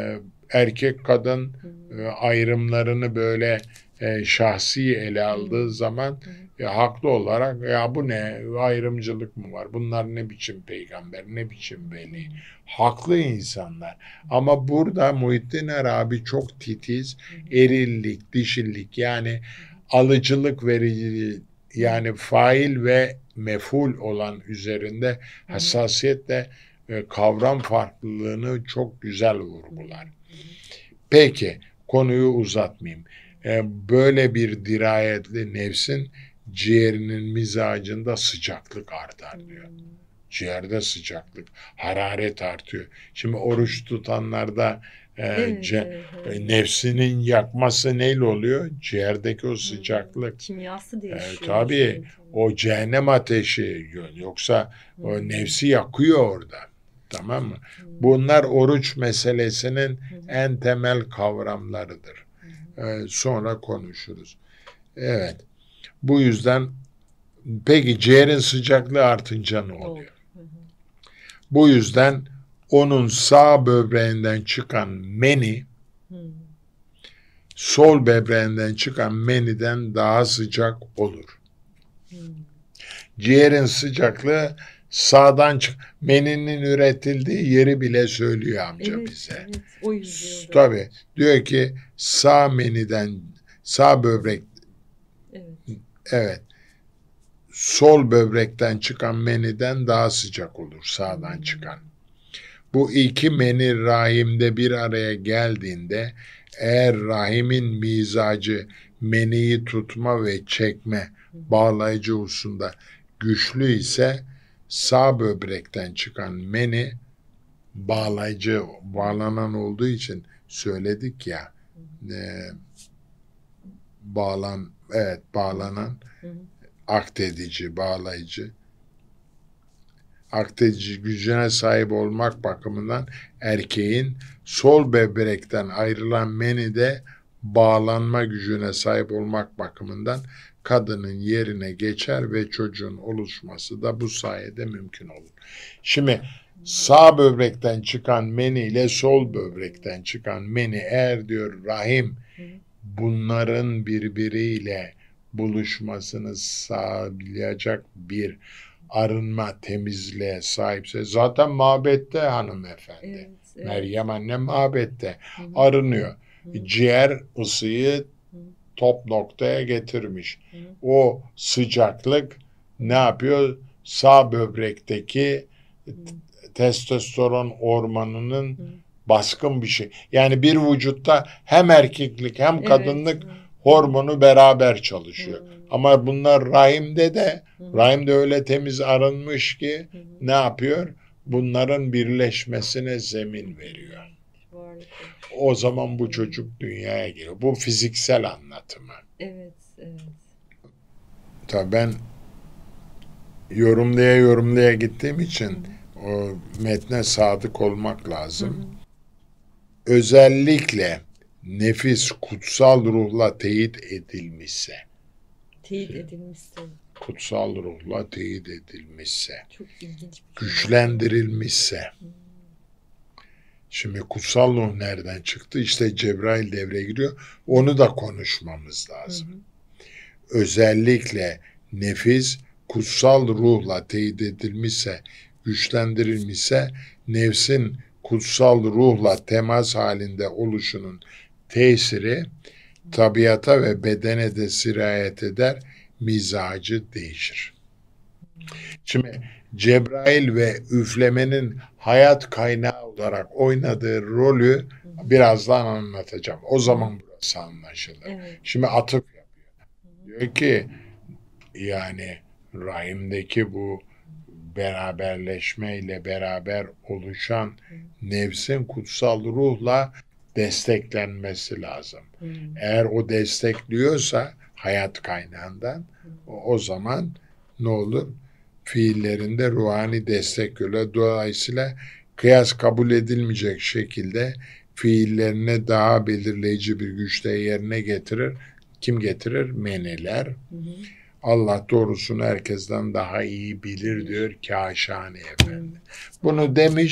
Speaker 3: erkek kadın e, ayrımlarını böyle e, şahsi ele aldığı zaman ya, haklı olarak ya bu ne ayrımcılık mı var? Bunlar ne biçim peygamber, ne biçim veli? Haklı insanlar. Ama burada Muhittin Arabi çok titiz, erillik, dişillik yani alıcılık verici yani fail ve meful olan üzerinde hassasiyetle e, kavram farklılığını çok güzel vurgular. Peki konuyu uzatmayayım. E, böyle bir dirayetli nefsin ciğerinin mizacında sıcaklık artar diyor. Ciğerde sıcaklık, hararet artıyor. Şimdi oruç tutanlarda e,
Speaker 2: Evet,
Speaker 3: ce-
Speaker 2: evet, evet.
Speaker 3: e, nefsinin yakması neyle oluyor? Ciğerdeki o sıcaklık.
Speaker 2: Kimyası
Speaker 3: E,
Speaker 2: değişiyor.
Speaker 3: tabii o cehennem ateşi yoksa o nefsi yakıyor orada. Tamam mı? Bunlar oruç meselesinin en temel kavramlarıdır. E, sonra konuşuruz. Evet. Bu yüzden peki ciğerin sıcaklığı artınca ne oluyor? Bu yüzden onun sağ böbreğinden çıkan meni sol böbreğinden çıkan meniden daha sıcak olur. Ciğerin sıcaklığı sağdan çık. Meninin üretildiği yeri bile söylüyor amca
Speaker 2: Evet,
Speaker 3: bize.
Speaker 2: evet, o yüzyılda.
Speaker 3: Tabii. Diyor ki sağ meniden sağ böbrek
Speaker 2: Evet.
Speaker 3: evet sol böbrekten çıkan meniden daha sıcak olur sağdan çıkan. Bu iki meni rahimde bir araya geldiğinde eğer rahimin mizacı meniyi tutma ve çekme bağlayıcı hususunda güçlü ise sağ böbrekten çıkan meni bağlayıcı bağlanan olduğu için söyledik ya e, bağlan evet bağlanan akdedici, bağlayıcı akdedici gücüne sahip olmak bakımından erkeğin sol böbrekten ayrılan menide bağlanma gücüne sahip olmak bakımından kadının yerine geçer ve çocuğun oluşması da bu sayede mümkün olur. Şimdi sağ böbrekten çıkan meni ile sol böbrekten çıkan meni eğer diyor rahim bunların birbiriyle buluşmasını sağlayacak bir arınma, temizliğe sahipse zaten mabette hanımefendi.
Speaker 2: Evet, evet.
Speaker 3: Meryem anne mabette arınıyor. Ciğer ısıyı top noktaya getirmiş. O sıcaklık ne yapıyor? Sağ böbrekteki testosteron hormonunun baskın bir şey. Yani bir vücutta hem erkeklik hem kadınlık
Speaker 2: Evet.
Speaker 3: hormonu beraber çalışıyor.
Speaker 2: Hı.
Speaker 3: Ama bunlar rahimde de rahimde öyle temiz arınmış ki ne yapıyor? Bunların birleşmesine zemin veriyor.
Speaker 2: Harika.
Speaker 3: O zaman bu çocuk dünyaya geliyor. Bu fiziksel anlatımı.
Speaker 2: Evet, evet.
Speaker 3: Tabii ben yorumlaya yorumlaya gittiğim için o metne sadık olmak lazım. Özellikle nefis kutsal ruhla teyit edilmişse,
Speaker 2: Teyit edilmişse.
Speaker 3: kutsal ruhla teyit edilmişse,
Speaker 2: Çok ilginç bir şey.
Speaker 3: güçlendirilmişse. Şimdi kutsal ruh nereden çıktı? İşte Cebrail devreye giriyor. Onu da konuşmamız lazım.
Speaker 2: Hı hı.
Speaker 3: Özellikle nefis kutsal ruhla teyit edilmişse, güçlendirilmişse, nefsin kutsal ruhla temas halinde oluşunun tesiri tabiata ve bedene de sirayet eder, mizacı değişir. Şimdi Cebrail ve üflemenin hayat kaynağı olarak oynadığı rolü birazdan anlatacağım. O zaman burası anlaşılır.
Speaker 2: Evet.
Speaker 3: Şimdi atıf yapıyor. Diyor ki yani rahimdeki bu beraberleşmeyle beraber oluşan nefsin kutsal ruhla desteklenmesi lazım.
Speaker 2: Hı.
Speaker 3: Eğer o destekliyorsa hayat kaynağından o, o zaman ne olur? Fiillerinde ruhani destek görülür. Dolayısıyla kıyas kabul edilmeyecek şekilde fiillerine daha belirleyici bir güçle yerine getirir. Kim getirir? Meniler.
Speaker 2: Hı hı.
Speaker 3: Allah doğrusunu herkesten daha iyi bilir diyor Kâşani Efendi. Bunu demiş,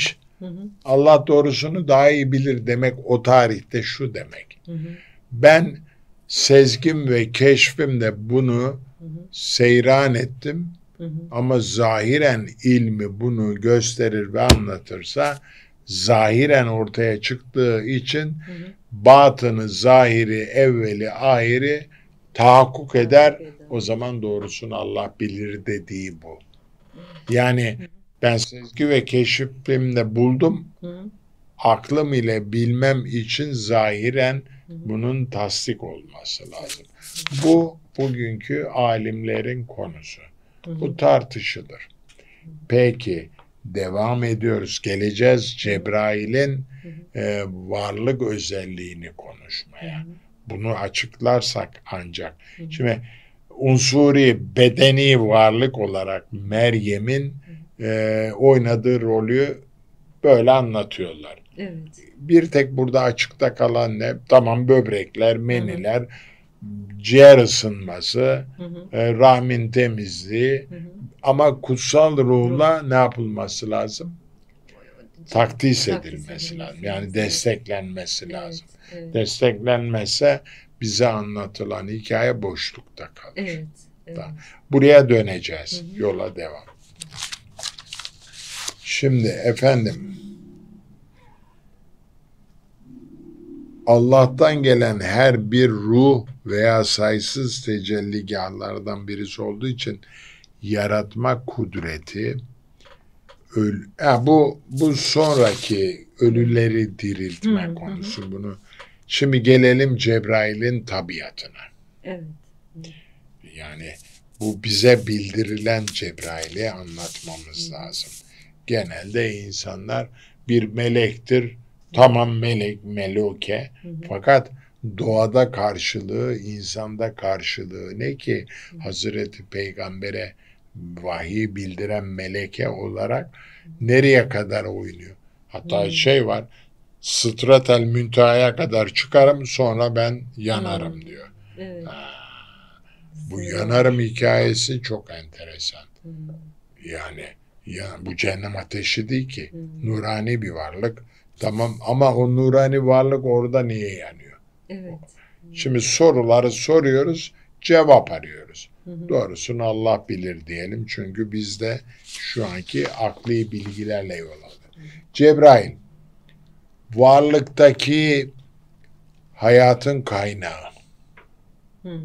Speaker 2: Hı hı.
Speaker 3: Allah doğrusunu daha iyi bilir demek o tarihte şu demek.
Speaker 2: Hı hı.
Speaker 3: Ben sezgim ve keşfimle bunu
Speaker 2: Hı hı.
Speaker 3: seyran ettim.
Speaker 2: Hı hı.
Speaker 3: Ama zahiren ilmi bunu gösterir ve anlatırsa zahiren ortaya çıktığı için
Speaker 2: Hı hı.
Speaker 3: batını, zahiri, evveli, ahiri tahakkuk eder. O zaman doğrusunu Allah bilir dediği bu. Yani ben sezgi ve keşifimle buldum.
Speaker 2: Hı hı.
Speaker 3: Aklım ile bilmem için zahiren bunun tasdik olması lazım. Bu bugünkü alimlerin konusu. Bu tartışılır. Peki devam ediyoruz. Geleceğiz Cebrail'in e, varlık özelliğini konuşmaya. Bunu açıklarsak ancak. Şimdi unsuri, bedeni varlık olarak Meryem'in e, oynadığı rolü böyle anlatıyorlar.
Speaker 2: Evet.
Speaker 3: Bir tek burada açıkta kalan ne? Tamam, böbrekler, meniler, ciğer ısınması,
Speaker 2: Hı hı.
Speaker 3: e, rahmin temizliği,
Speaker 2: Hı hı.
Speaker 3: ama kutsal ruhla ne yapılması lazım? Takdis
Speaker 2: Takdis
Speaker 3: edilmesi
Speaker 2: edilmesi
Speaker 3: lazım. Yani
Speaker 2: lazım.
Speaker 3: desteklenmesi
Speaker 2: Evet,
Speaker 3: lazım.
Speaker 2: evet.
Speaker 3: Desteklenmezse bize anlatılan hikaye boşlukta kalır.
Speaker 2: Evet, evet.
Speaker 3: Tamam. Buraya döneceğiz.
Speaker 2: Hı hı.
Speaker 3: Yola devam. Şimdi efendim, Allah'tan gelen her bir ruh veya sayısız tecelligahlardan birisi olduğu için yaratma kudreti, öl ha, bu bu sonraki ölüleri diriltme
Speaker 2: Hı hı.
Speaker 3: konusu. Bunu şimdi gelelim Cebrail'in tabiatına.
Speaker 2: Evet.
Speaker 3: Yani bu bize bildirilen Cebrail'i anlatmamız lazım. Genelde insanlar bir melektir. Tamam, melek, meluke.
Speaker 2: Hı hı.
Speaker 3: Fakat doğada karşılığı, insanda karşılığı ne ki? Hazreti Peygamber'e vahiy bildiren meleke olarak nereye kadar oynuyor? Hatta
Speaker 2: Hı.
Speaker 3: şey var, Sıtratel Münteha'ya kadar çıkarım, sonra ben yanarım
Speaker 2: Hı.
Speaker 3: diyor.
Speaker 2: Evet.
Speaker 3: Bu
Speaker 2: Sınırlar.
Speaker 3: yanarım hikayesi çok enteresan.
Speaker 2: Hı.
Speaker 3: Yani ya bu cehennem ateşi değil ki.
Speaker 2: Hı.
Speaker 3: Nurani bir varlık. Tamam, ama o nurani varlık orada niye yanıyor?
Speaker 2: Evet.
Speaker 3: Şimdi soruları soruyoruz, cevap arıyoruz.
Speaker 2: Hı hı.
Speaker 3: Doğrusunu Allah bilir diyelim. Çünkü biz de şu anki akli bilgilerle yol aldık. Cebrail, varlıktaki hayatın kaynağı.
Speaker 2: Hı.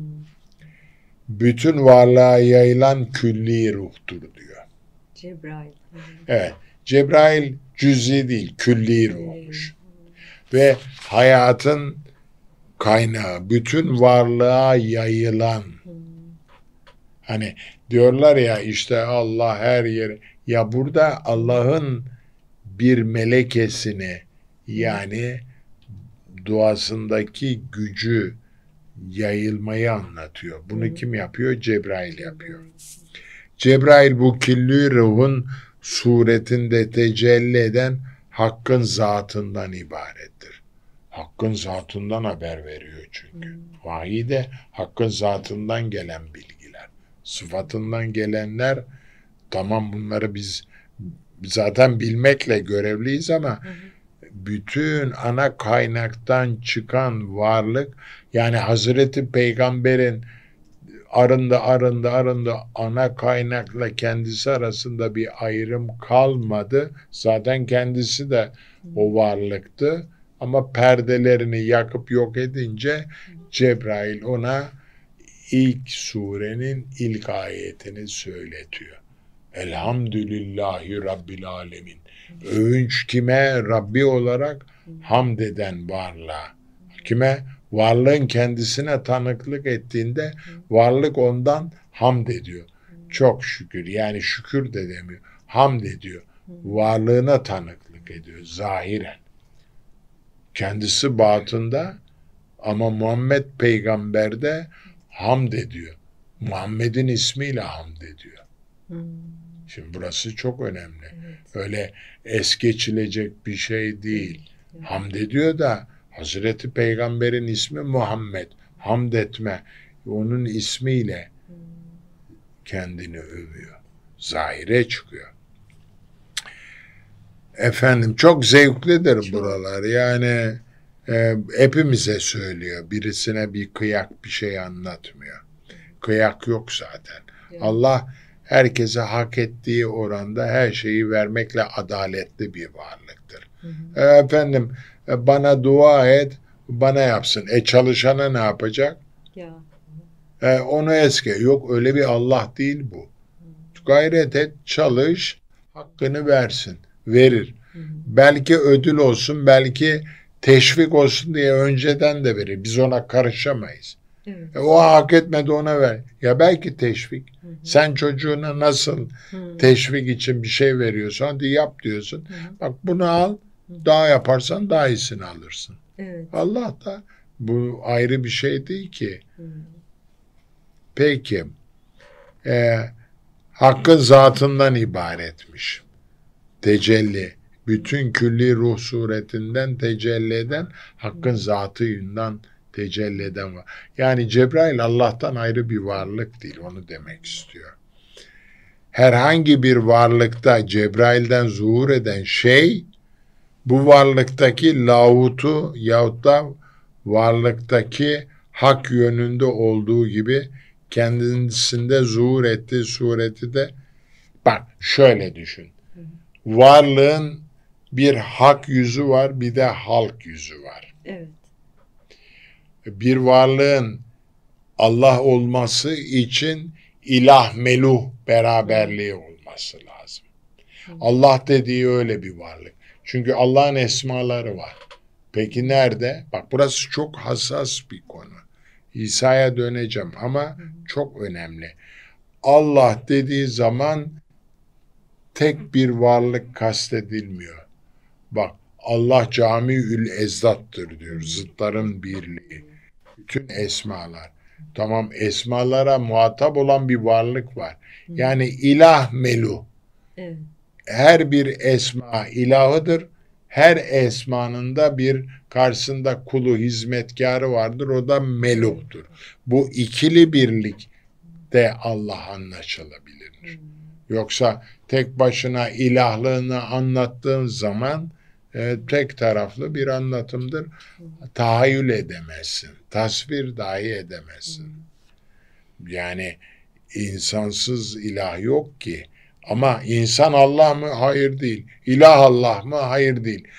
Speaker 3: Bütün varlığa yayılan külli ruhtur diyor.
Speaker 2: Cebrail. Hı hı.
Speaker 3: Evet, Cebrail cüz'i değil, külli ruhmuş. Ve hayatın kaynağı, bütün varlığa yayılan.
Speaker 2: Hı.
Speaker 3: Hani diyorlar ya işte Allah her yere. Ya burada Allah'ın bir melekesini, yani duasındaki gücü, yayılmayı anlatıyor. Bunu
Speaker 2: Hı.
Speaker 3: kim yapıyor? Cebrail yapıyor. Cebrail bu külli ruhun suretinde tecelli eden Hakk'ın zatından ibarettir. Hakk'ın zatından haber veriyor çünkü.
Speaker 2: Hmm.
Speaker 3: Vahiy de Hakk'ın zatından gelen bilgiler. Sıfatından gelenler, tamam, bunları biz zaten bilmekle görevliyiz ama
Speaker 2: Hı hı.
Speaker 3: bütün ana kaynaktan çıkan varlık, yani Hazreti Peygamber'in arındı arındı arındı ana kaynakla kendisi arasında bir ayrım kalmadı. Zaten kendisi de o varlıktı. Ama perdelerini yakıp yok edince Cebrail ona ilk surenin ilk ayetini söyletiyor. Elhamdülillahi Rabbil Alemin. Övünç kime? Rabbi olarak hamd eden varlığa. Kime? Varlığın kendisine tanıklık ettiğinde varlık ondan hamd ediyor. Çok şükür, yani şükür de demiyor. Hamd ediyor. Varlığına tanıklık ediyor zahiren. Kendisi batında, ama Muhammed peygamberde hamd ediyor. Muhammed'in ismiyle hamd ediyor.
Speaker 2: Hmm.
Speaker 3: Şimdi burası çok önemli.
Speaker 2: Evet.
Speaker 3: Öyle es geçilecek bir şey değil.
Speaker 2: Evet.
Speaker 3: Hamd ediyor da Hazreti Peygamber'in ismi Muhammed. Hamd etme. Onun ismiyle
Speaker 2: Hmm.
Speaker 3: kendini övüyor. Zahire çıkıyor. Efendim çok zevklidir
Speaker 2: Çok.
Speaker 3: buralar. Yani e, hepimize söylüyor. Birisine bir kıyak bir şey anlatmıyor. Kıyak yok zaten.
Speaker 2: Evet.
Speaker 3: Allah herkese hak ettiği oranda her şeyi vermekle adaletli bir varlıktır.
Speaker 2: Hı
Speaker 3: E, efendim e, bana dua et, bana yapsın. E çalışana ne yapacak?
Speaker 2: Ya.
Speaker 3: E, onu eski. Yok öyle bir Allah değil bu. Gayret et, çalış, hakkını versin. Verir.
Speaker 2: Hı hı.
Speaker 3: Belki ödül olsun, belki teşvik olsun diye önceden de verir. Biz ona karışamayız.
Speaker 2: Evet.
Speaker 3: E, o hak etmedi ona ver. Ya belki teşvik.
Speaker 2: Hı hı.
Speaker 3: Sen çocuğuna nasıl
Speaker 2: Hı.
Speaker 3: teşvik için bir şey veriyorsun, hadi yap diyorsun.
Speaker 2: Hı hı.
Speaker 3: Bak bunu al, daha yaparsan daha iyisini alırsın.
Speaker 2: Evet.
Speaker 3: Allah da bu ayrı bir şey değil ki.
Speaker 2: Hı.
Speaker 3: Peki, e, hakkın zatından ibaretmiş. Tecelli. Bütün külli ruh suretinden tecelli eden, hakkın zatı yüzünden tecelli eden var. Yani Cebrail Allah'tan ayrı bir varlık değil, onu demek istiyor. Herhangi bir varlıkta Cebrail'den zuhur eden şey, bu varlıktaki lahutu yahut da varlıktaki hak yönünde olduğu gibi kendisinde zuhur ettiği sureti de, bak şöyle düşün. Varlığın bir hak yüzü var, bir de halk yüzü var.
Speaker 2: Evet.
Speaker 3: Bir varlığın Allah olması için ilah meluh beraberliği olması lazım. Allah dediği öyle bir varlık. Çünkü Allah'ın esmaları var. Peki nerede? Bak burası çok hassas bir konu. İsa'ya döneceğim ama çok önemli. Allah dediği zaman tek bir varlık kastedilmiyor. Bak Allah camiül ezdattır diyor. Zıtların birliği. Bütün esmalar. Tamam, esmalara muhatap olan bir varlık var. Yani ilah meluh.
Speaker 2: Evet.
Speaker 3: Her bir esma ilahıdır. Her esmanın da bir karşısında kulu, hizmetkarı vardır. O da meluhtur. Bu ikili birlik de Allah anlaşılabilir. Yoksa tek başına ilahlığını anlattığın zaman e, tek taraflı bir anlatımdır. Tahayyül edemezsin. Tasvir dahi edemezsin. Yani insansız ilah yok ki. Ama insan Allah mı? Hayır değil. İlah Allah mı? Hayır değil.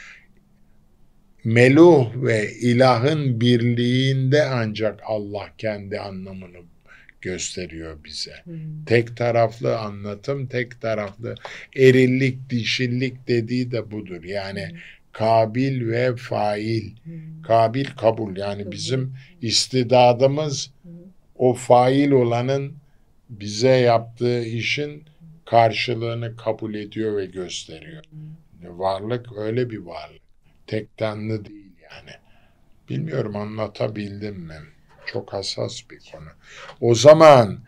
Speaker 3: Meluh ve ilahın birliğinde ancak Allah kendi anlamını gösteriyor bize.
Speaker 2: Hmm.
Speaker 3: Tek taraflı anlatım, tek taraflı erillik, dişillik dediği de budur. Yani
Speaker 2: Hmm.
Speaker 3: kabil ve fail.
Speaker 2: Hmm.
Speaker 3: Kabil kabul. Yani
Speaker 2: Kabul.
Speaker 3: bizim istidadımız
Speaker 2: Hmm.
Speaker 3: o fail olanın bize yaptığı işin karşılığını kabul ediyor ve gösteriyor.
Speaker 2: Hmm.
Speaker 3: Varlık öyle bir varlık. Tek tanrı değil yani. Bilmiyorum anlatabildim mi? Çok hassas bir konu. O zaman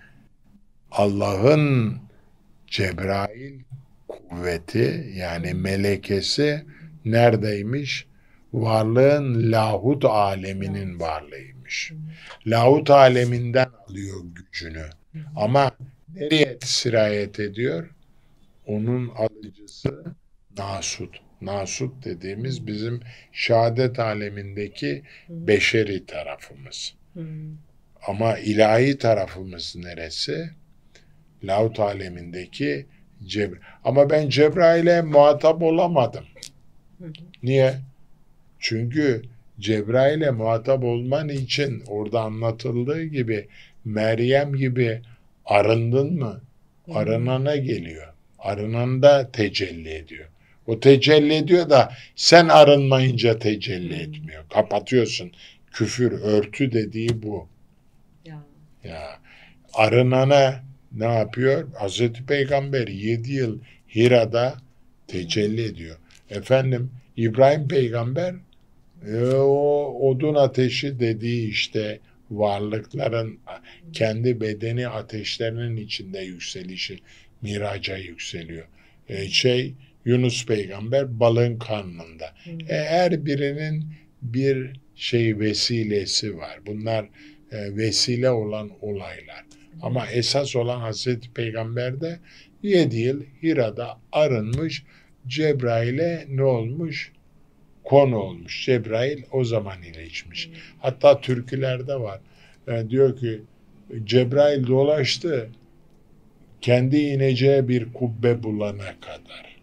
Speaker 3: Allah'ın Cebrail kuvveti yani melekesi neredeymiş? Varlığın lahut aleminin varlığıymış. Lahut aleminden alıyor gücünü. Ama nereye sirayet ediyor? Onun alıcısı Nasut. Nasut dediğimiz bizim şehadet alemindeki beşeri tarafımız.
Speaker 2: Hmm.
Speaker 3: Ama ilahi tarafımız neresi? Lahut alemindeki Cebrail. Ama ben Cebrail'e muhatap olamadım. Niye? Çünkü Cebrail'e muhatap olman için orada anlatıldığı gibi Meryem gibi arındın mı? Arınana geliyor. Arınan da tecelli ediyor. O tecelli ediyor da sen arınmayınca tecelli etmiyor. Kapatıyorsun. Küfür, örtü dediği bu.
Speaker 2: Ya.
Speaker 3: Ya arınana ne yapıyor? Hazreti Peygamber yedi yıl Hira'da tecelli ediyor. Efendim İbrahim Peygamber e, o odun ateşi dediği işte varlıkların kendi bedeni ateşlerinin içinde yükselişi miraca yükseliyor. E, şey Yunus Peygamber balığın karnında. E, her birinin bir şey vesilesi var. Bunlar e, vesile olan olaylar. Ama esas olan Hazreti Peygamber de yedi yıl Hira'da arınmış, Cebrail'e ne olmuş? Konu olmuş. Cebrail o zaman ilişmiş. Hatta türkülerde var. Yani diyor ki Cebrail dolaştı kendi ineceği bir kubbe bulana kadar.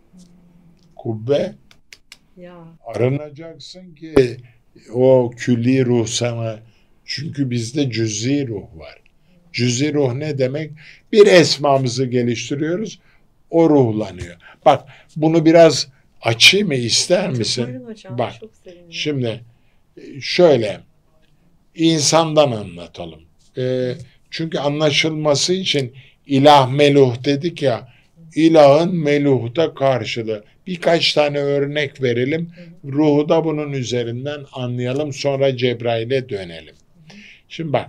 Speaker 3: Kubbe
Speaker 2: Ya.
Speaker 3: arınacaksın ki o külli ruh sana, çünkü bizde cüz'i ruh var. Cüz'i ruh ne demek? Bir esmamızı geliştiriyoruz, o ruhlanıyor. Bak bunu biraz açayım mı, ister misin?
Speaker 2: Buyurun hocam,
Speaker 3: Bak
Speaker 2: çok sevinirim.
Speaker 3: şimdi şöyle insandan anlatalım. Ee, çünkü anlaşılması için ilah meluh dedik ya, ilahın meluhta karşılığı. Birkaç tane örnek verelim. Ruhu da bunun üzerinden anlayalım. Sonra Cebrail'e dönelim. Şimdi bak.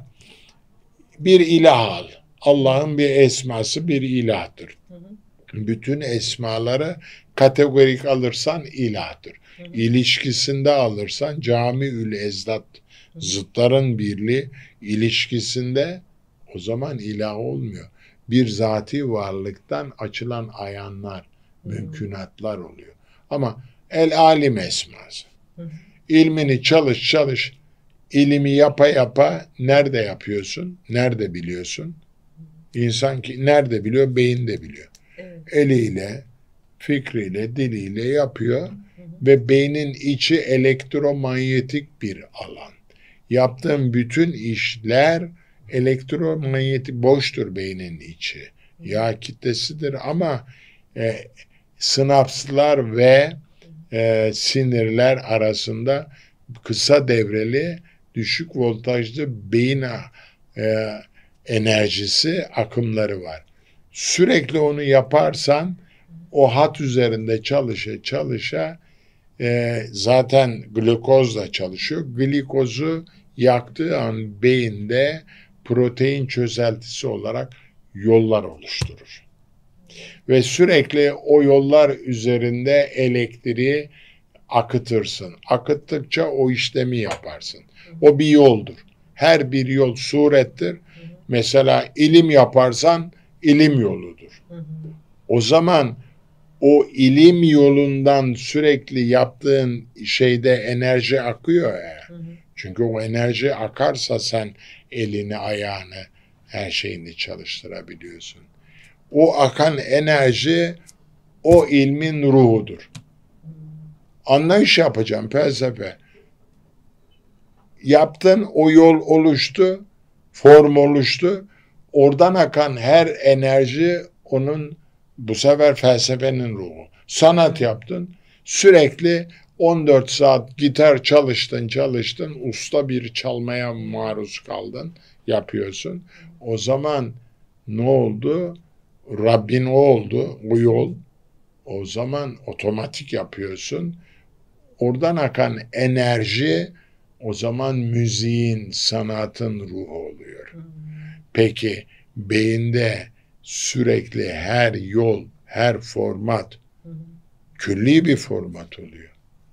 Speaker 3: Bir ilah al. Allah'ın bir esması bir ilahtır. Bütün esmaları kategorik alırsan ilahtır. İlişkisinde alırsan camiül ezdat, zıtların birliği ilişkisinde o zaman ilah olmuyor. Bir zati varlıktan açılan ayanlar, mümkünatlar oluyor. Ama el alim esması. İlmini çalış çalış. İlimi yapa yapa nerede yapıyorsun? Nerede biliyorsun? İnsan ki nerede biliyor? Beyinde biliyor.
Speaker 2: Evet.
Speaker 3: Eliyle, fikriyle, diliyle yapıyor ve beynin içi elektromanyetik bir alan. Yaptığın bütün işler elektromanyetik, boştur beynin içi. Yağ kitlesidir ama e, sinapslar ve e, sinirler arasında kısa devreli düşük voltajlı beyin e, enerjisi akımları var. Sürekli onu yaparsan o hat üzerinde çalışa çalışa e, zaten glukoz da çalışıyor. Glikozu yaktığı an beyinde protein çözeltisi olarak yollar oluşturur. Ve sürekli o yollar üzerinde elektriği akıtırsın. Akıttıkça o işlemi yaparsın. O bir yoldur. Her bir yol surettir. Mesela ilim yaparsan ilim yoludur. O zaman o ilim yolundan sürekli yaptığın şeyde enerji akıyor ya. Çünkü o enerji akarsa sen elini, ayağını, her şeyini çalıştırabiliyorsun. O akan enerji o ilmin ruhudur. Anlayış yapacağım, felsefe. Yaptın, o yol oluştu, form oluştu. Oradan akan her enerji onun, bu sefer felsefenin ruhu. Sanat yaptın, sürekli on dört saat gitar çalıştın, çalıştın, usta bir çalmaya maruz kaldın, yapıyorsun. O zaman ne oldu? Rabbin o oldu, o yol. O zaman otomatik yapıyorsun. Oradan akan enerji o zaman müziğin, sanatın ruhu oluyor. Peki beyinde sürekli her yol, her format külli bir format oluyor.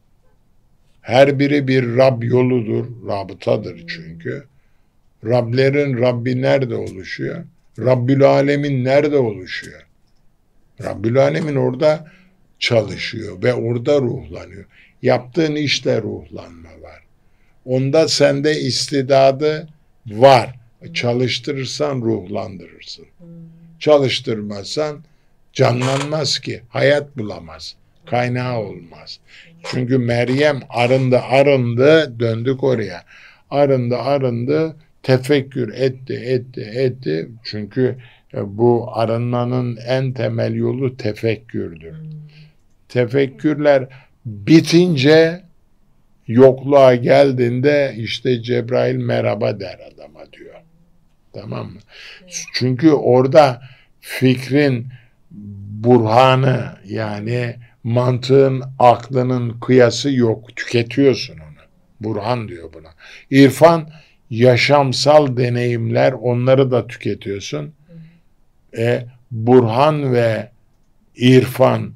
Speaker 3: Her biri bir Rab yoludur, rabıtadır çünkü. Rablerin Rabbi nerede oluşuyor? Rabbül Alemin nerede oluşuyor? Rabbül Alemin orada çalışıyor ve orada ruhlanıyor. Yaptığın işte ruhlanma var. Onda sende istidadı var. Çalıştırırsan ruhlandırırsın. Çalıştırmazsan canlanmaz ki. Hayat bulamaz. Kaynağı olmaz. Çünkü Meryem arındı arındı döndük oraya. Arındı arındı tefekkür etti etti etti. Çünkü bu arınmanın en temel yolu tefekkürdür. Tefekkürler bitince yokluğa geldiğinde işte Cebrail merhaba der adama diyor. Tamam mı? Çünkü orada fikrin burhanı, yani mantığın, aklının kıyası yok. Tüketiyorsun onu. Burhan diyor buna. İrfan yaşamsal deneyimler, onları da tüketiyorsun. E, burhan ve irfan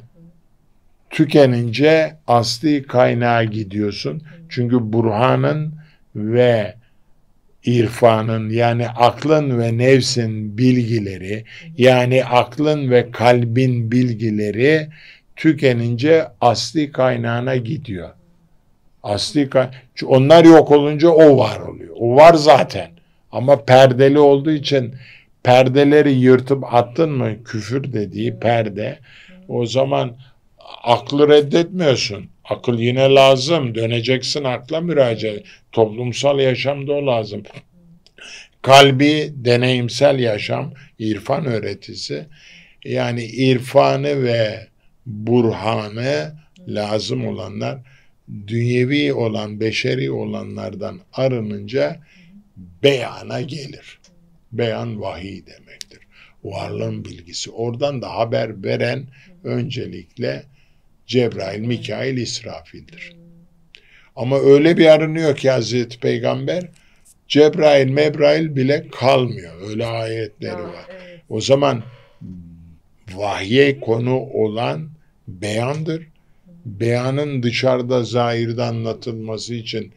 Speaker 3: tükenince asli kaynağa gidiyorsun. Çünkü burhanın ve irfanın, yani aklın ve nefsin bilgileri, yani aklın ve kalbin bilgileri tükenince asli kaynağına gidiyor. Asli kay onlar yok olunca o var oluyor. O var zaten. Ama perdeli olduğu için perdeleri yırtıp attın mı, küfür dediği perde, o zaman aklı reddetmiyorsun. Akıl yine lazım. Döneceksin akla müracaat. Toplumsal yaşamda o lazım. Kalbi, deneyimsel yaşam, irfan öğretisi. Yani irfanı ve burhanı lazım olanlar, dünyevi olan, beşeri olanlardan arınınca beyana gelir. Beyan vahiy demektir. Varlığın bilgisi. Oradan da haber veren öncelikle Cebrail, Mikail, İsrafil'dir. Ama öyle bir arınıyor ki Hazreti Peygamber, Cebrail, Mebrail bile kalmıyor. Öyle ayetleri var. O zaman vahye konu olan beyandır. Beyanın dışarıda zahirde anlatılması için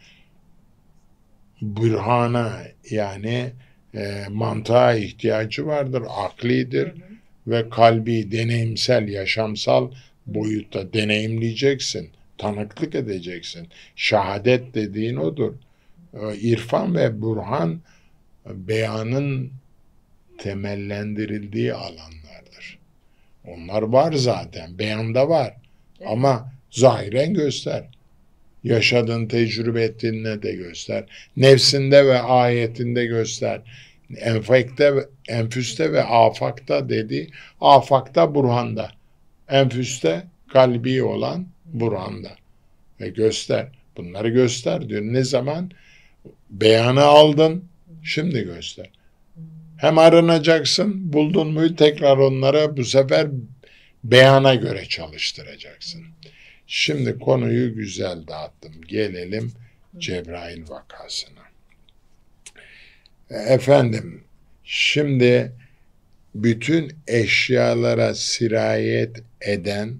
Speaker 3: bürhana, yani e, mantığa ihtiyacı vardır, aklidir, hı hı. Ve kalbi, deneyimsel, yaşamsal boyutta deneyimleyeceksin, tanıklık edeceksin. Şehadet dediğin odur. E, irfan ve burhan beyanın temellendirildiği alanlardır. Onlar var zaten, beyanda var. Evet. Ama zahiren göster. Yaşadığın, tecrübe ettiğinde de göster. Nefsinde ve ayetinde göster. Enfekte, enfüste ve afakta dedi. Afakta, burhanda. Enfüste, kalbi olan burhanda. Ve göster. Bunları göster diyor. Ne zaman? Beyanı aldın, şimdi göster. Hem arınacaksın, buldun mu tekrar onlara bu sefer beyana göre çalıştıracaksın. Şimdi konuyu güzel dağıttım. Gelelim Cebrail vakasına. Efendim, şimdi bütün eşyalara sirayet eden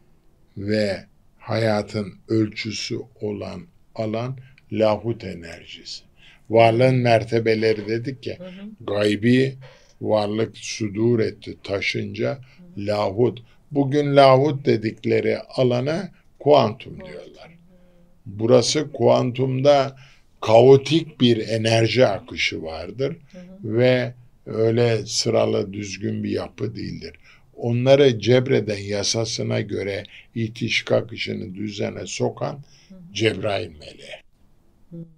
Speaker 3: ve hayatın ölçüsü olan alan lahut enerjisi. Varlığın mertebeleri dedik ya, hı hı. Gaybi varlık sudur etti, taşınca lahut. Bugün lahut dedikleri alana kuantum diyorlar. Burası kuantumda kaotik bir enerji akışı vardır, hı hı. Ve öyle sıralı düzgün bir yapı değildir. Onları cebreden yasasına göre itişik akışını düzene sokan, hı hı. Cebrail meleği. Hı hı.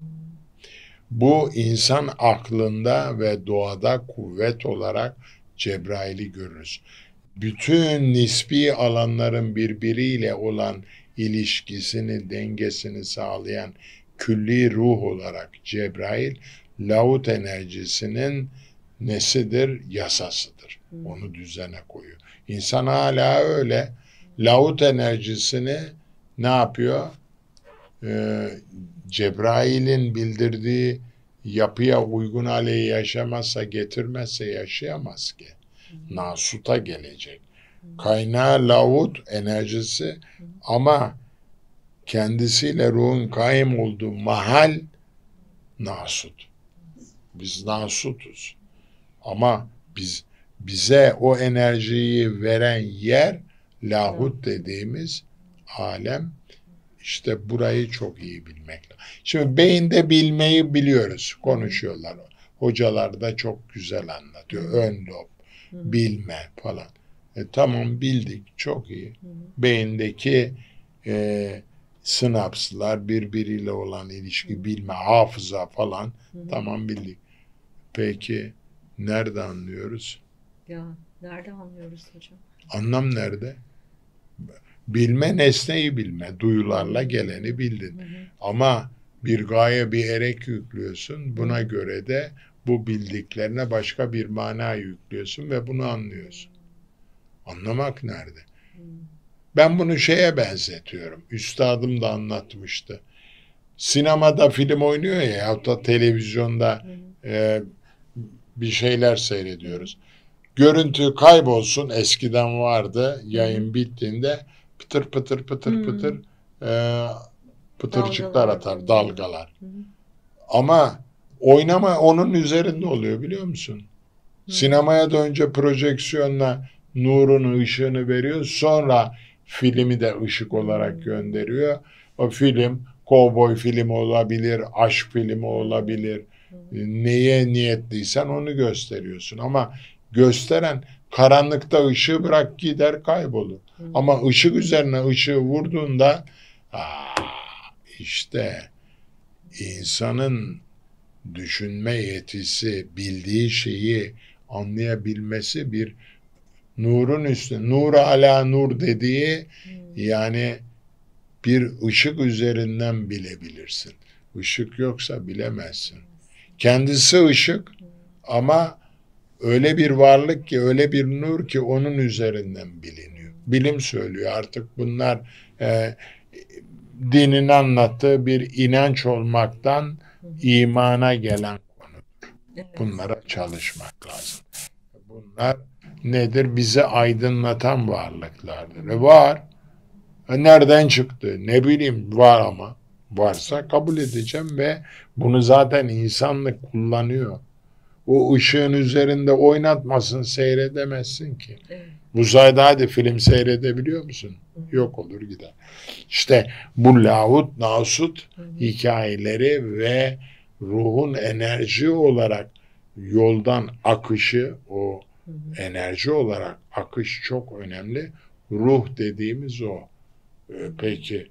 Speaker 3: Bu insan aklında ve doğada kuvvet olarak Cebrail'i görürüz. Bütün nispi alanların birbiriyle olan ilişkisini, dengesini sağlayan külli ruh olarak Cebrail, lahut enerjisinin nesidir? Yasasıdır. Onu düzene koyuyor. İnsan hala öyle. Lahut enerjisini ne yapıyor? Ee, Cebrail'in bildirdiği yapıya uygun hale yaşamazsa, getirmezse yaşayamaz ki. Nasut'a gelecek. Kaynağı lahut enerjisi ama kendisiyle ruhun kaim olduğu mahal nasut. Biz nasutuz. Ama biz bize o enerjiyi veren yer lahut dediğimiz alem. İşte burayı çok iyi bilmek lazım. Şimdi beyinde bilmeyi biliyoruz. Konuşuyorlar. Hocalar da çok güzel anlatıyor. Ön lob, bilme falan. E, tamam bildik. Çok iyi. Beyindeki e, sinapslar, birbiriyle olan ilişki, bilme, hafıza falan. Tamam bildik. Peki nerede anlıyoruz?
Speaker 2: Ya nerede anlıyoruz hocam?
Speaker 3: Anlam nerede? Bilme, nesneyi bilme. Duyularla geleni bildin. Hı hı. Ama bir gaye, bir erek yüklüyorsun. Buna hı. göre de bu bildiklerine başka bir mana yüklüyorsun ve bunu anlıyorsun. Anlamak nerede? Hı. Ben bunu şeye benzetiyorum. Üstadım da anlatmıştı. Sinemada film oynuyor ya, ya da televizyonda e, bir şeyler seyrediyoruz. Görüntü kaybolsun, eskiden vardı, yayın hı. bittiğinde pıtır pıtır pıtır hmm. pıtır e, pıtırcıklar dalgalar atar, dalgalar. Hmm. Ama oynama onun üzerinde oluyor biliyor musun? Hmm. Sinemaya da önce projeksiyonla nurunu, ışığını veriyor. Sonra filmi de ışık olarak gönderiyor. O film kovboy filmi olabilir, aşk filmi olabilir. Neye niyetliysen onu gösteriyorsun. Ama gösteren karanlıkta ışığı bırak gider kaybolur. Ama ışık üzerine ışığı vurduğunda aa, işte insanın düşünme yetisi, bildiği şeyi anlayabilmesi bir nurun üstü. Nur ala nur dediği yani bir ışık üzerinden bilebilirsin. Işık yoksa bilemezsin. Kendisi ışık ama öyle bir varlık ki, öyle bir nur ki onun üzerinden biliniyor. Bilim söylüyor artık bunlar e, dinin anlattığı bir inanç olmaktan imana gelen konudur. Bunlara çalışmak lazım. Bunlar nedir? Bizi aydınlatan varlıklardır. E var. E nereden çıktı? Ne bileyim var ama. Varsa kabul edeceğim ve bunu zaten insanlık kullanıyor. O ışığın üzerinde oynatmasın, seyredemezsin ki. Evet. Uzayda hadi film seyredebiliyor musun? Hı. Yok olur gider. İşte bu lahut, nasut hı hı. hikayeleri ve ruhun enerji olarak yoldan akışı, o hı hı. enerji olarak akış çok önemli. Ruh dediğimiz o. Ee, peki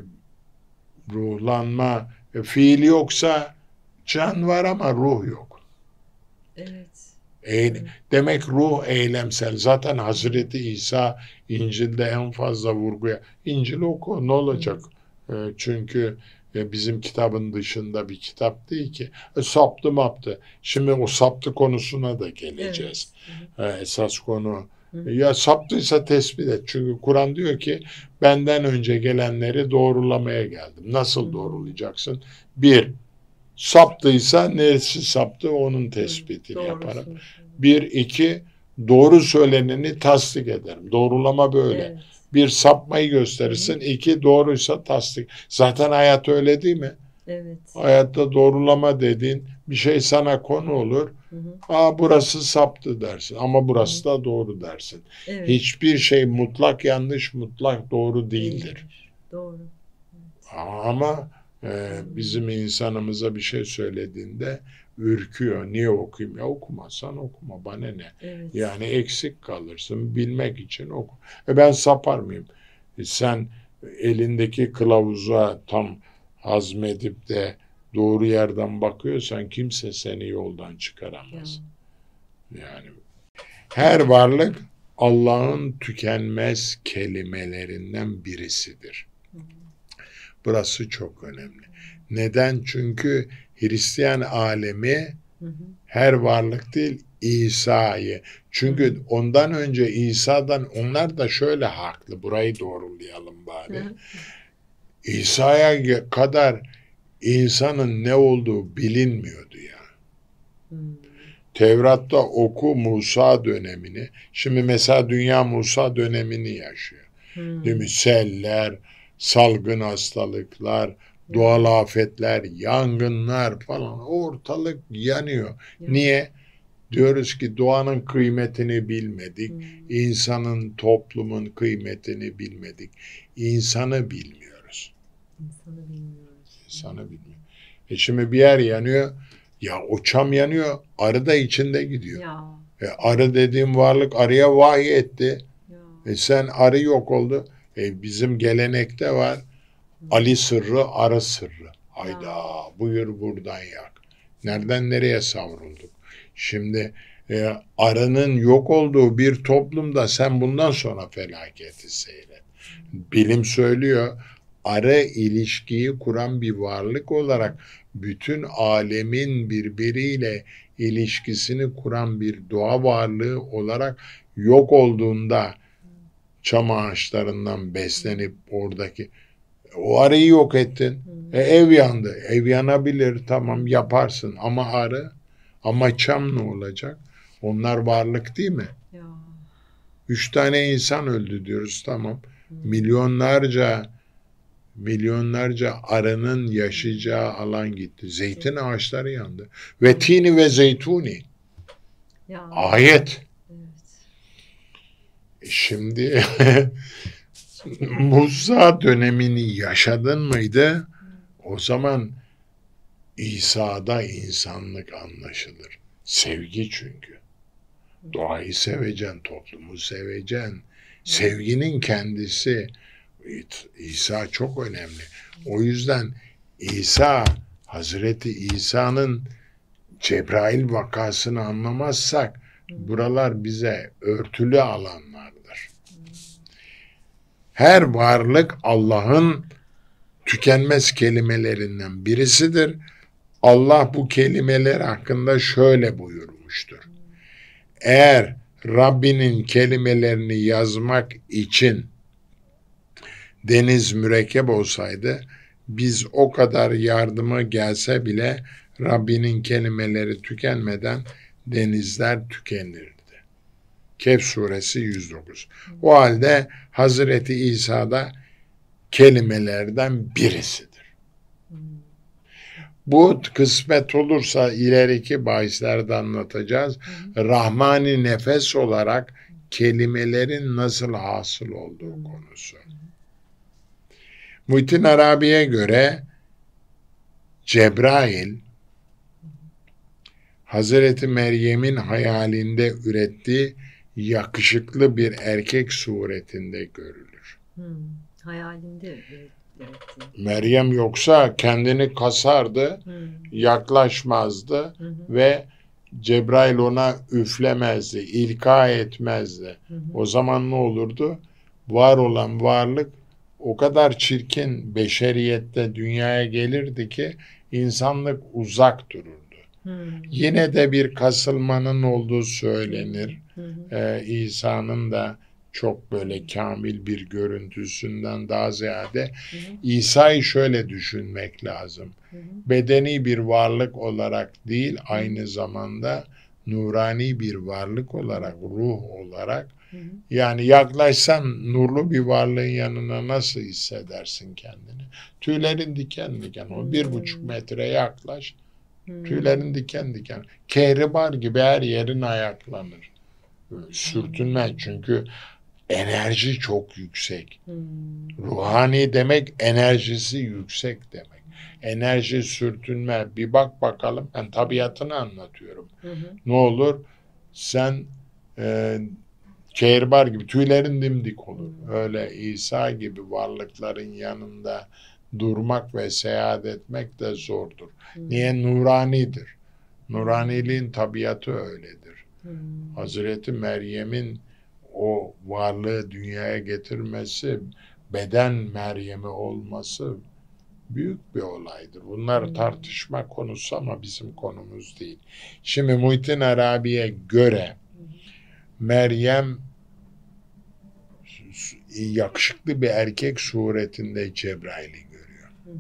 Speaker 3: ruhlanma, e, fiil yoksa can var ama ruh yok.
Speaker 2: Evet.
Speaker 3: E, demek ruh eylemsel. Zaten Hazreti İsa İncil'de en fazla vurguya. İncil oku ne olacak? E, çünkü e, bizim kitabın dışında bir kitap değil ki. E, saptı maptı. Şimdi o saptı konusuna da geleceğiz. Evet. E, esas konu. Hı. Ya saptıysa tespit et. Çünkü Kur'an diyor ki benden önce gelenleri doğrulamaya geldim. Nasıl doğrulayacaksın? Bir, saptıysa neresi saptı onun tespitini Doğrusu. yaparım. Bir, iki, doğru söyleneni tasdik ederim. Doğrulama böyle. Evet. Bir, sapmayı gösterirsin. Hı. İki, doğruysa tasdik. Zaten hayat öyle değil mi?
Speaker 2: Evet.
Speaker 3: Hayatta doğrulama dediğin bir şey sana konu olur. Hı hı. Aa burası saptı dersin ama burası da doğru dersin. Evet. Hiçbir şey mutlak yanlış, mutlak doğru değildir. Değildir.
Speaker 2: Doğru. Evet.
Speaker 3: Ama e, bizim insanımıza bir şey söylediğinde ürküyor. Niye okuyayım? Ya okumazsan okuma. Bana ne? Evet. Yani eksik kalırsın. Bilmek için oku. E ben sapar mıyım? E sen elindeki kılavuza tam hazmedip de doğru yerden bakıyorsan kimse seni yoldan çıkaramaz. Ya. Yani her varlık Allah'ın tükenmez kelimelerinden birisidir. Hı. Burası çok önemli. Neden? Çünkü Hristiyan alemi hı hı. her varlık değil İsa'yı. Çünkü hı hı. ondan önce İsa'dan onlar da şöyle haklı. Burayı doğrulayalım bari. Hı. İsa'ya kadar insanın ne olduğu bilinmiyordu ya. Hmm. Tevrat'ta oku Musa dönemini. Şimdi mesela dünya Musa dönemini yaşıyor. Hmm. Değil mi? Seller, salgın hastalıklar, hmm. doğal afetler, yangınlar falan ortalık yanıyor. Hmm. Niye? Diyoruz ki doğanın kıymetini bilmedik. Hmm. İnsanın, toplumun kıymetini bilmedik. İnsanı bilmiyoruz.
Speaker 2: İnsanı bilmiyoruz.
Speaker 3: İnsanı bilmiyor. E şimdi bir yer yanıyor. Ya o çam yanıyor. Arı da içinde gidiyor. Ya. E arı dediğim varlık arıya vahiy etti. Ya. E sen arı yok oldu. E bizim gelenekte var. Hı. Ali sırrı, arı sırrı. Hayda ya. Buyur buradan yak. Nereden nereye savrulduk? Şimdi e, arının yok olduğu bir toplumda sen bundan sonra felaketi seyret. Hı. Bilim söylüyor. Arı ilişkiyi kuran bir varlık olarak bütün alemin birbiriyle ilişkisini kuran bir doğa varlığı olarak yok olduğunda çam ağaçlarından beslenip oradaki o arıyı yok ettin. E, ev yandı. Ev yanabilir tamam yaparsın ama arı ama çam ne olacak? Onlar varlık değil mi? Ya. Üç tane insan öldü diyoruz tamam. Milyonlarca Milyonlarca arının yaşayacağı alan gitti. Zeytin ağaçları yandı. Ve tini ve zeytuni. Ya. Ayet. Evet. Şimdi Musa dönemini yaşadın mıydı? O zaman İsa'da insanlık anlaşılır. Sevgi çünkü. Doğayı seveceksin, toplumu seveceksin. Sevginin kendisi. İsa çok önemli. O yüzden İsa, Hazreti İsa'nın Cebrail vakasını anlamazsak buralar bize örtülü alanlardır. Her varlık Allah'ın tükenmez kelimelerinden birisidir. Allah bu kelimeler hakkında şöyle buyurmuştur. Eğer Rabbinin kelimelerini yazmak için deniz mürekkep olsaydı, biz o kadar yardımı gelse bile Rabbinin kelimeleri tükenmeden denizler tükenirdi. Kehf suresi yüz dokuz. O halde Hazreti İsa da kelimelerden birisidir. Bu kısmet olursa ileriki bahislerde anlatacağız. Rahmani nefes olarak kelimelerin nasıl hasıl olduğu konusu. Muhittin Arabi'ye göre Cebrail Hazreti Meryem'in hayalinde ürettiği yakışıklı bir erkek suretinde görülür.
Speaker 2: Hmm, hayalinde üretti.
Speaker 3: Meryem yoksa kendini kasardı, hmm. yaklaşmazdı hmm. ve Cebrail ona üflemezdi, ilka etmezdi. Hmm. O zaman ne olurdu? Var olan varlık o kadar çirkin beşeriyette dünyaya gelirdi ki insanlık uzak dururdu. Hmm. Yine de bir kasılmanın olduğu söylenir. Hmm. Ee, İsa'nın da çok böyle kamil bir görüntüsünden daha ziyade hı hı. İsa'yı şöyle düşünmek lazım. Hı hı. Bedeni bir varlık olarak değil, hı hı. aynı zamanda nurani bir varlık olarak, ruh olarak. Hı hı. Yani yaklaşsan nurlu bir varlığın yanına nasıl hissedersin kendini? Tüylerin diken diken. O bir buçuk metre yaklaş. Hı. Tüylerin diken diken. Kehribar gibi her yerin ayaklanır. Sürtünme çünkü enerji çok yüksek. Hmm. Ruhani demek enerjisi yüksek demek. Enerji, sürtünme. Bir bak bakalım. Ben tabiatını anlatıyorum. Hı hı. Ne olur? Sen e, kehribar gibi tüylerin dimdik olur. Öyle İsa gibi varlıkların yanında durmak ve seyahat etmek de zordur. Hı. Niye? Nuranidir. Nuraniliğin tabiatı öyledir. Hı. Hazreti Meryem'in o varlığı dünyaya getirmesi, beden Meryem'i olması büyük bir olaydır. Bunlar hmm. tartışma konusu ama bizim konumuz değil. Şimdi Muhittin Arabi'ye göre Meryem yakışıklı bir erkek suretinde Cebrail'i görüyor. Hmm.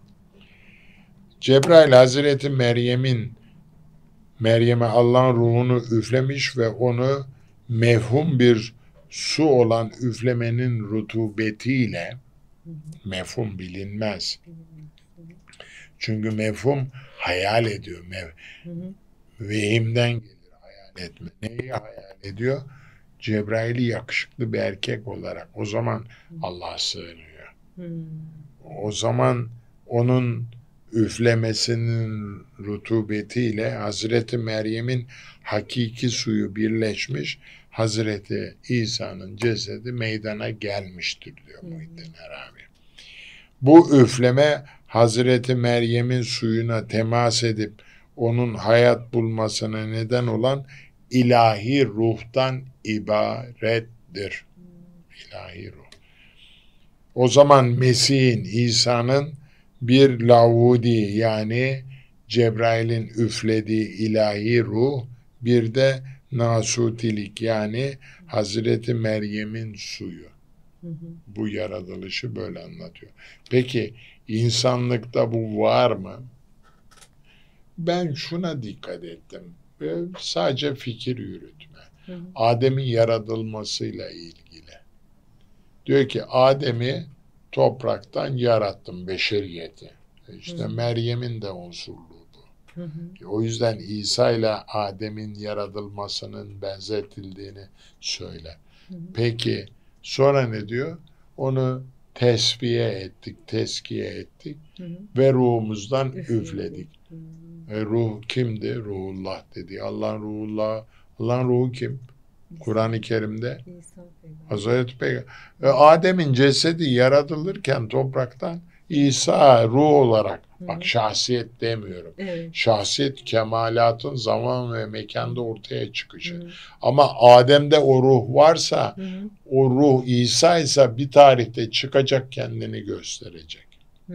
Speaker 3: Cebrail Hazreti Meryem'in Meryem'e Allah'ın ruhunu üflemiş ve onu mevhum bir su olan üflemenin rutubetiyle, mefhum bilinmez. Çünkü mefhum hayal ediyor. Mev, vehimden gelir hayal etme. Neyi hayal ediyor? Cebrail'i yakışıklı bir erkek olarak. O zaman Allah'a sığınıyor. O zaman onun üflemesinin rutubetiyle Hazreti Meryem'in hakiki suyu birleşmiş, Hazreti İsa'nın cesedi meydana gelmiştir diyor Muhittin Arabi. Bu üfleme Hazreti Meryem'in suyuna temas edip onun hayat bulmasına neden olan ilahi ruhtan ibarettir. İlahi ruh. O zaman Mesih'in, İsa'nın bir lavudi yani Cebrail'in üflediği ilahi ruh, bir de nasutilik yani Hazreti Meryem'in suyu. Hı hı. Bu yaratılışı böyle anlatıyor. Peki insanlıkta bu var mı? Ben şuna dikkat ettim. Sadece fikir yürütme. Hı hı. Adem'in yaratılmasıyla ilgili. Diyor ki Adem'i topraktan yarattım beşeriyeti. İşte hı hı. Meryem'in de unsurluğu bu. Hı hı. O yüzden İsa ile Adem'in yaratılmasının benzetildiğini söyler. Hı hı. Peki sonra ne diyor? onu tesbiye ettik, teskiye ettik
Speaker 2: Hı hı.
Speaker 3: ve ruhumuzdan
Speaker 2: Üfledik.
Speaker 3: üfledik.
Speaker 2: Hı.
Speaker 3: E, ruh kimdi? Ruhullah dedi. Allah'ın ruhullah. Allah'ın ruhu kim? Kur'an-ı Kerim'de
Speaker 2: İsa peygamber.
Speaker 3: Hazreti Peygamber. E, Adem'in cesedi yaratılırken topraktan İsa ruh olarak,
Speaker 2: Hı hı.
Speaker 3: bak şahsiyet demiyorum.
Speaker 2: Evet.
Speaker 3: Şahsiyet kemalatın zaman ve mekanda ortaya çıkışı.
Speaker 2: Hı hı.
Speaker 3: Ama Adem'de o ruh varsa,
Speaker 2: Hı hı.
Speaker 3: o ruh İsa ise bir tarihte çıkacak, kendini gösterecek.
Speaker 2: Hı.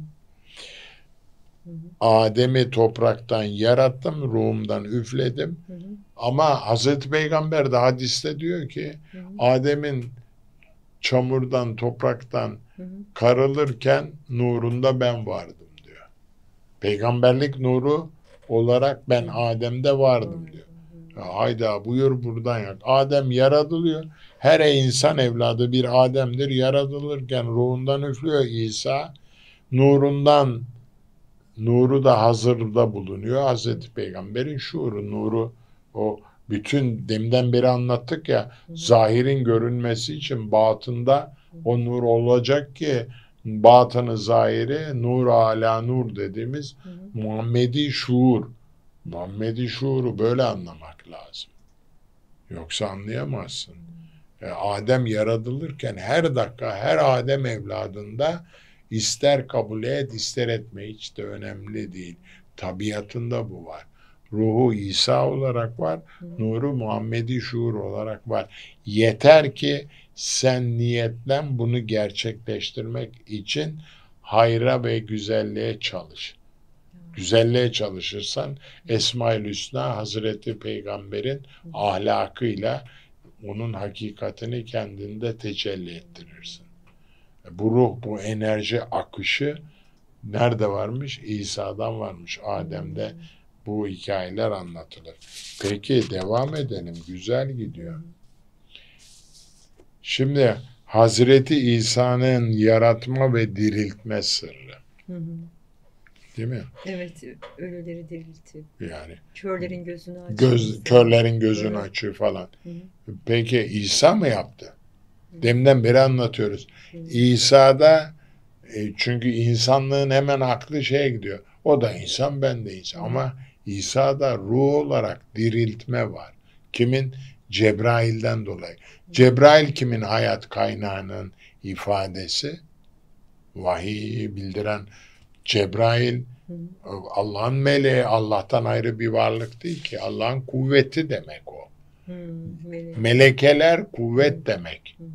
Speaker 2: Hı hı.
Speaker 3: Adem'i topraktan yarattım, ruhumdan üfledim.
Speaker 2: Hı hı.
Speaker 3: Ama Hazreti Peygamber de hadiste diyor ki,
Speaker 2: Hı hı.
Speaker 3: Adem'in çamurdan, topraktan
Speaker 2: Hı hı.
Speaker 3: karılırken nurunda ben vardım diyor. Peygamberlik nuru olarak ben Adem'de vardım diyor. Ya hayda, buyur buradan yak. Adem yaratılıyor. Her insan evladı bir Adem'dir. Yaratılırken ruhundan üflüyor İsa. Nurundan, nuru da hazırda bulunuyor. Hazreti Peygamber'in şuuru, nuru, o bütün demden beri anlattık ya, zahirin görünmesi için batında o nur olacak ki batını zahiri nur ala nur dediğimiz
Speaker 2: Hı hı.
Speaker 3: Muhammedi şuur. Muhammedi şuuru böyle anlamak lazım. Yoksa anlayamazsın. E, Adem yaratılırken her dakika her Adem evladında ister kabul et ister etme hiç de önemli değil. Tabiatında bu var. Ruhu İsa olarak var, nuru Muhammedi şuur olarak var. Yeter ki sen niyetlen bunu gerçekleştirmek için hayra ve güzelliğe çalış. Güzelliğe çalışırsan Esma-ül Hüsna Hazreti Peygamber'in ahlakıyla onun hakikatini kendinde tecelli ettirirsin. Bu ruh, bu enerji akışı nerede varmış? İsa'dan varmış. Adem'de bu hikayeler anlatılır. Peki devam edelim. Güzel gidiyor. Şimdi Hazreti İsa'nın yaratma ve diriltme sırrı.
Speaker 2: Hı hı.
Speaker 3: Değil mi?
Speaker 2: Evet, ölüleri diriltiyor.
Speaker 3: Yani
Speaker 2: Körlerin gözünü açıyor.
Speaker 3: göz, körlerin gözünü
Speaker 2: Evet.
Speaker 3: açıyor falan.
Speaker 2: Hı hı.
Speaker 3: Peki İsa mı yaptı? Demden beri anlatıyoruz.
Speaker 2: Hı.
Speaker 3: İsa'da e, çünkü insanlığın hemen aklı şeye gidiyor. O da insan, ben de insan.
Speaker 2: Hı.
Speaker 3: Ama İsa'da ruh olarak diriltme var. Kimin? Cebrail'den dolayı. Cebrail kimin hayat kaynağının ifadesi? Vahiy bildiren Cebrail
Speaker 2: Hı.
Speaker 3: Allah'ın meleği, Allah'tan ayrı bir varlık değil ki. Allah'ın kuvveti demek o.
Speaker 2: Hı. Melek.
Speaker 3: Melekeler kuvvet demek.
Speaker 2: Hı.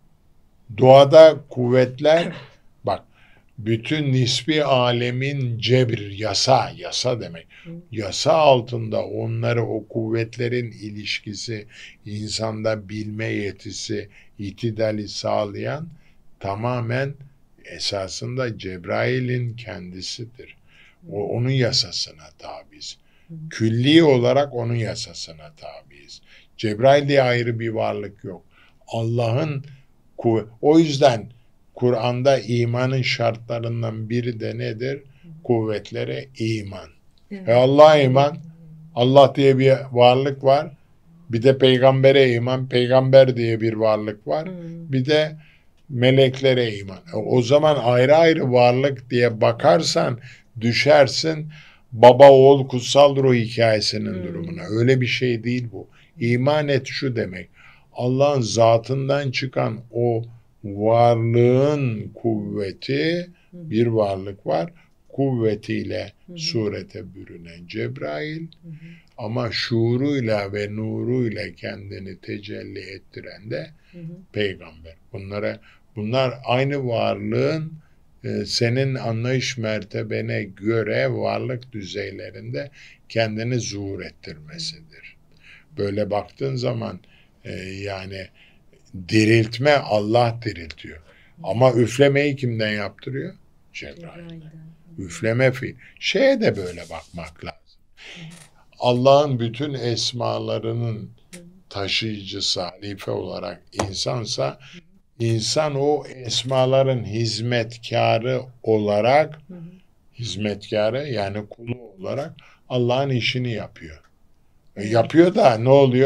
Speaker 3: Doğada kuvvetler, bak, bütün nispi alemin cebir, yasa, yasa demek.
Speaker 2: Hı.
Speaker 3: Yasa altında onları, o kuvvetlerin ilişkisi, insanda bilme yetisi, itidali sağlayan tamamen esasında Cebrail'in kendisidir. O, onun yasasına tabiiz. Külli olarak onun yasasına tabiiz. Cebrail diye ayrı bir varlık yok. Allah'ın kuvvet. O yüzden Kur'an'da imanın şartlarından biri de nedir? Kuvvetlere iman.
Speaker 2: Evet.
Speaker 3: E Allah'a iman. Allah diye bir varlık var. Bir de peygambere iman. Peygamber diye bir varlık var.
Speaker 2: Hı.
Speaker 3: Bir de meleklere iman. E o zaman ayrı ayrı varlık diye bakarsan düşersin baba oğul kutsal ruh hikayesinin
Speaker 2: Hmm.
Speaker 3: durumuna. Öyle bir şey değil bu. İman et şu demek. Allah'ın zatından çıkan o varlığın kuvveti, bir varlık var. Kuvvetiyle
Speaker 2: Hı hı.
Speaker 3: surete bürünen Cebrail,
Speaker 2: Hı hı.
Speaker 3: ama şuuruyla ve nuruyla kendini tecelli ettiren de
Speaker 2: Hı hı.
Speaker 3: peygamber. Bunlara bunlar aynı varlığın e, senin anlayış mertebene göre varlık düzeylerinde kendini zuhur ettirmesidir. Böyle baktığın zaman e, yani diriltme Allah diriltiyor. Ama üflemeyi kimden yaptırıyor? Cebrail. Üfleme fiil. Şeye de böyle bakmak lazım. Allah'ın bütün esmalarının taşıyıcısı, halife olarak insansa, insan o esmaların hizmetkarı olarak,
Speaker 2: Hı hı.
Speaker 3: hizmetkarı yani kulu olarak Allah'ın işini yapıyor. E yapıyor da ne oluyor?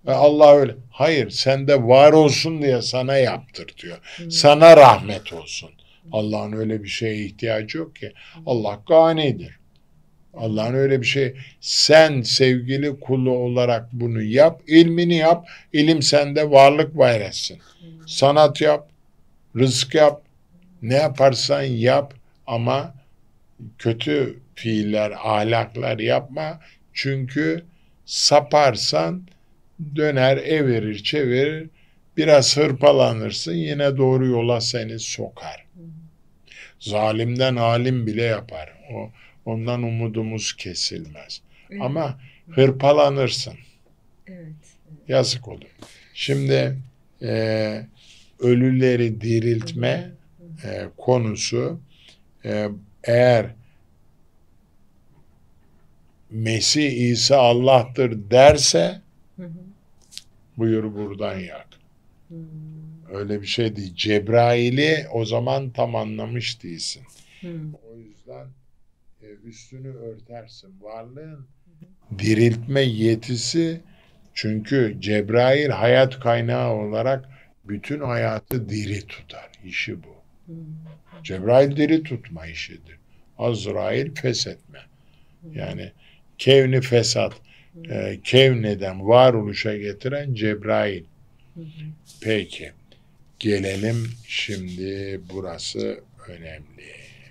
Speaker 3: Ve Allah öyle. Hayır, sende var olsun diye sana yaptırtıyor.
Speaker 2: Hı.
Speaker 3: Sana rahmet olsun. Allah'ın öyle bir şeye ihtiyacı yok ki. Allah ganidir. Allah'ın öyle bir şey. Sen sevgili kulu olarak bunu yap, ilmini yap. İlim sende varlık var etsin. Sanat yap, rızık yap, ne yaparsan yap ama kötü fiiller, ahlaklar yapma. Çünkü saparsan döner, evirir, çevirir, biraz hırpalanırsın, yine doğru yola seni sokar. Zalimden alim bile yapar. O, ondan umudumuz kesilmez.
Speaker 2: Evet.
Speaker 3: Ama hırpalanırsın.
Speaker 2: Evet.
Speaker 3: Yazık olur. Şimdi e, ölüleri diriltme e, konusu e, eğer Mesih İsa Allah'tır derse
Speaker 2: Hı hı.
Speaker 3: buyur buradan yak.
Speaker 2: Hı.
Speaker 3: Öyle bir şey değil. Cebrail'i o zaman tam anlamış değilsin.
Speaker 2: Hı.
Speaker 3: O yüzden e, üstünü örtersin. Varlığın diriltme yetisi, çünkü Cebrail hayat kaynağı olarak bütün hayatı diri tutar. İşi bu.
Speaker 2: Hı.
Speaker 3: Cebrail diri tutma işidir. Azrail feshetme. Yani kevni fesat, e, kevneden varoluşa getiren Cebrail.
Speaker 2: Hı hı.
Speaker 3: Peki. Gelelim şimdi, burası önemli.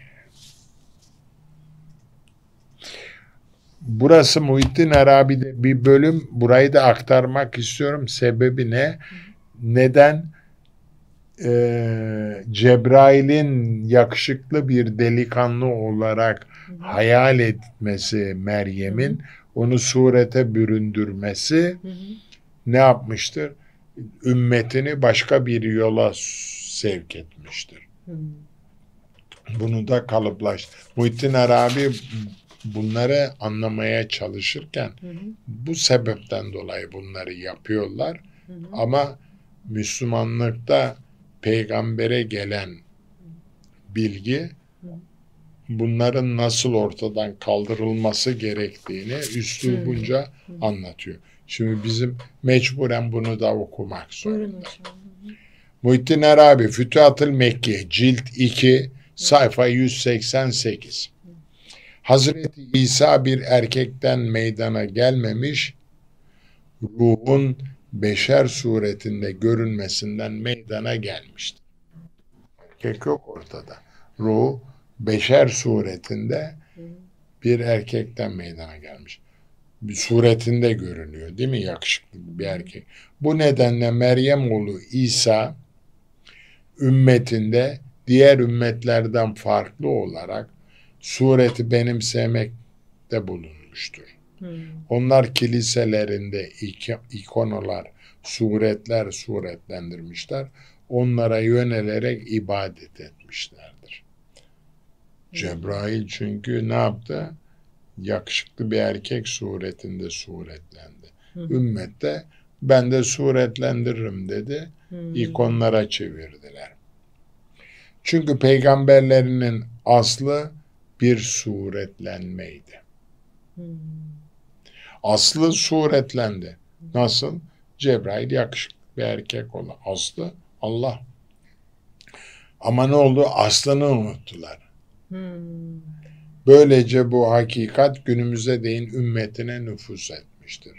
Speaker 3: Burası Muhittin Arabi'de bir bölüm. Burayı da aktarmak istiyorum. Sebebi ne? Neden e, Cebrail'in yakışıklı bir delikanlı olarak hayal etmesi Meryem'in, onu surete büründürmesi
Speaker 2: Hı hı.
Speaker 3: ne yapmıştır? Ümmetini başka bir yola sevk etmiştir.
Speaker 2: Hı.
Speaker 3: Bunu da kalıplaştı. Muhittin Arabi bunları anlamaya çalışırken
Speaker 2: Hı hı.
Speaker 3: bu sebepten dolayı bunları yapıyorlar.
Speaker 2: Hı hı.
Speaker 3: Ama Müslümanlıkta peygambere gelen bilgi bunların nasıl ortadan kaldırılması gerektiğini üslubunca anlatıyor. Şimdi bizim mecburen bunu da okumak
Speaker 2: Buyurun
Speaker 3: zorunda.
Speaker 2: hocam.
Speaker 3: Muhittin Arabi, Fütuhatül Mekke, cilt iki, sayfa yüz seksen sekiz. Hazreti İsa bir erkekten meydana gelmemiş, ruhun beşer suretinde görünmesinden meydana gelmiştir. Erkek yok ortada. Ruh beşer suretinde bir erkekten meydana gelmiş. Bir suretinde görünüyor, değil mi? Yakışıklı bir erkek. Bu nedenle Meryem oğlu İsa ümmetinde diğer ümmetlerden farklı olarak sureti benimsemekte bulunmuştur.
Speaker 2: Hı.
Speaker 3: Onlar kiliselerinde ik- ikonalar, suretler suretlendirmişler. Onlara yönelerek ibadet etmişlerdir. Cebrail çünkü ne yaptı? Yakışıklı bir erkek suretinde suretlendi.
Speaker 2: Hı.
Speaker 3: Ümmette ben de suretlendiririm dedi.
Speaker 2: Hı.
Speaker 3: İkonlara çevirdiler. Çünkü peygamberlerinin aslı bir suretlenmeydi.
Speaker 2: Hı.
Speaker 3: Aslı suretlendi. Nasıl? Cebrail yakışıklı bir erkek oldu. Aslı Allah. Ama ne oldu? Aslını unuttular.
Speaker 2: Hı.
Speaker 3: Böylece bu hakikat günümüze değin ümmetine nüfuz etmiştir.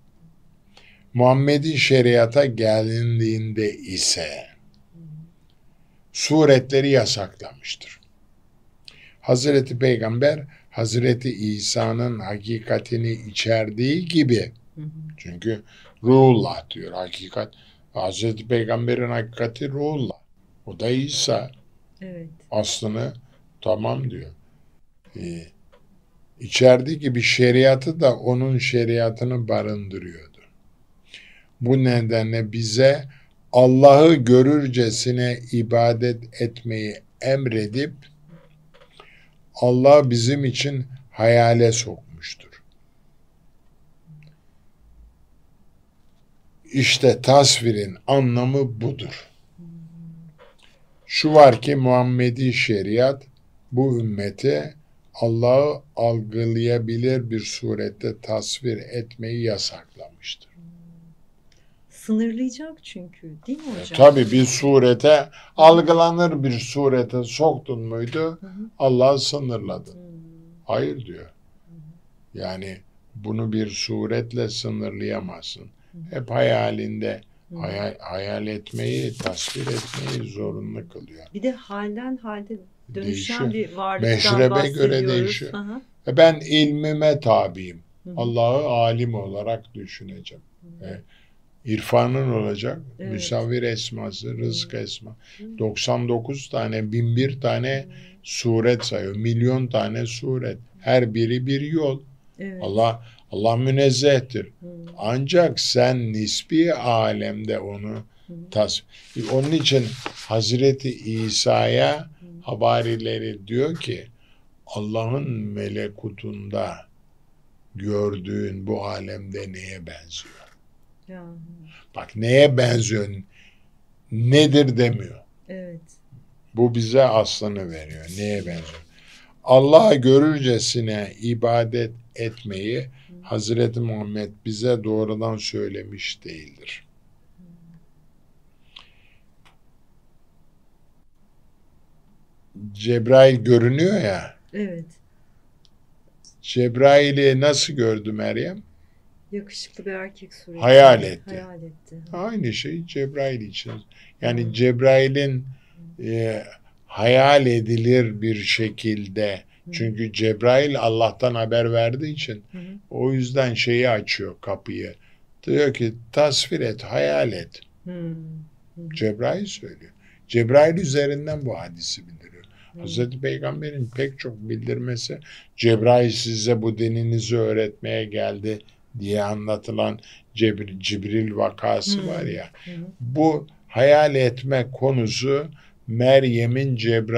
Speaker 3: Muhammedi şeriata gelindiğinde ise suretleri yasaklamıştır. Hazreti Peygamber Hazreti İsa'nın hakikatini içerdiği gibi,
Speaker 2: Hı hı.
Speaker 3: çünkü ruhullah diyor hakikat. Hazreti Peygamber'in hakikati ruhullah. O da İsa.
Speaker 2: Evet.
Speaker 3: Aslını tamam diyor. Ee, içerdiği gibi şeriatı da onun şeriatını barındırıyordu. Bu nedenle bize Allah'ı görürcesine ibadet etmeyi emredip Allah bizim için hayale sokmuştur. İşte tasvirin anlamı budur. Şu var ki Muhammedi şeriat bu ümmete Allah'ı algılayabilir bir surette tasvir etmeyi yasaklamıştır.
Speaker 2: Sınırlayacak çünkü, değil mi hocam?
Speaker 3: Tabii bir surete, algılanır bir surete soktun muydu,
Speaker 2: Hı hı.
Speaker 3: Allah'ı sınırladın.
Speaker 2: Hı.
Speaker 3: Hayır diyor. Yani bunu bir suretle sınırlayamazsın. Hep hayalinde hayal, hayal etmeyi, tasvir etmeyi zorunlu kılıyor.
Speaker 2: Bir de halden halde dönüşen
Speaker 3: Değişiyor.
Speaker 2: bir varlıktan
Speaker 3: Meşrebe
Speaker 2: bahsediyoruz.
Speaker 3: göre değişiyor.
Speaker 2: Hı hı.
Speaker 3: E ben ilmime tabiyim.
Speaker 2: Hı hı.
Speaker 3: Allah'ı alim olarak düşüneceğim. E, İrfanın olacak.
Speaker 2: Evet.
Speaker 3: Müsavvir esması, rızk esma. doksan dokuz tane, bin bir tane suret sayıyor. Milyon tane suret. Her biri bir yol.
Speaker 2: Evet.
Speaker 3: Allah Allah münezzehtir.
Speaker 2: Hı.
Speaker 3: Ancak sen nispi alemde onu tas. Onun için Hazreti İsa'ya havarileri diyor ki Allah'ın melekutunda gördüğün bu alemde neye benziyor?
Speaker 2: Ya.
Speaker 3: Bak neye benziyor? Nedir demiyor.
Speaker 2: Evet.
Speaker 3: Bu bize aslını veriyor. Neye benziyor? Allah'ı görürcesine ibadet etmeyi Hazreti Muhammed bize doğrudan söylemiş değildir. Cebrail görünüyor ya.
Speaker 2: Evet.
Speaker 3: Cebrail'i nasıl gördü Meryem?
Speaker 2: Yakışıklı bir erkek sureti.
Speaker 3: Hayal etti.
Speaker 2: Hayal etti.
Speaker 3: Aynı şey Cebrail için. Yani Cebrail'in e, hayal edilir bir şekilde, çünkü Cebrail Allah'tan haber verdiği için
Speaker 2: Hı hı.
Speaker 3: o yüzden şeyi açıyor, kapıyı. Diyor ki tasvir et, hayal et.
Speaker 2: Hı. Hı.
Speaker 3: Cebrail söylüyor. Cebrail üzerinden bu hadisi bildiriyor.
Speaker 2: Hı.
Speaker 3: Hazreti Peygamber'in pek çok bildirmesi, Cebrail size bu dininizi öğretmeye geldi diye anlatılan Cibr- Cibril vakası
Speaker 2: Hı.
Speaker 3: var ya.
Speaker 2: Hı.
Speaker 3: Bu hayal etme konusu Meryem'in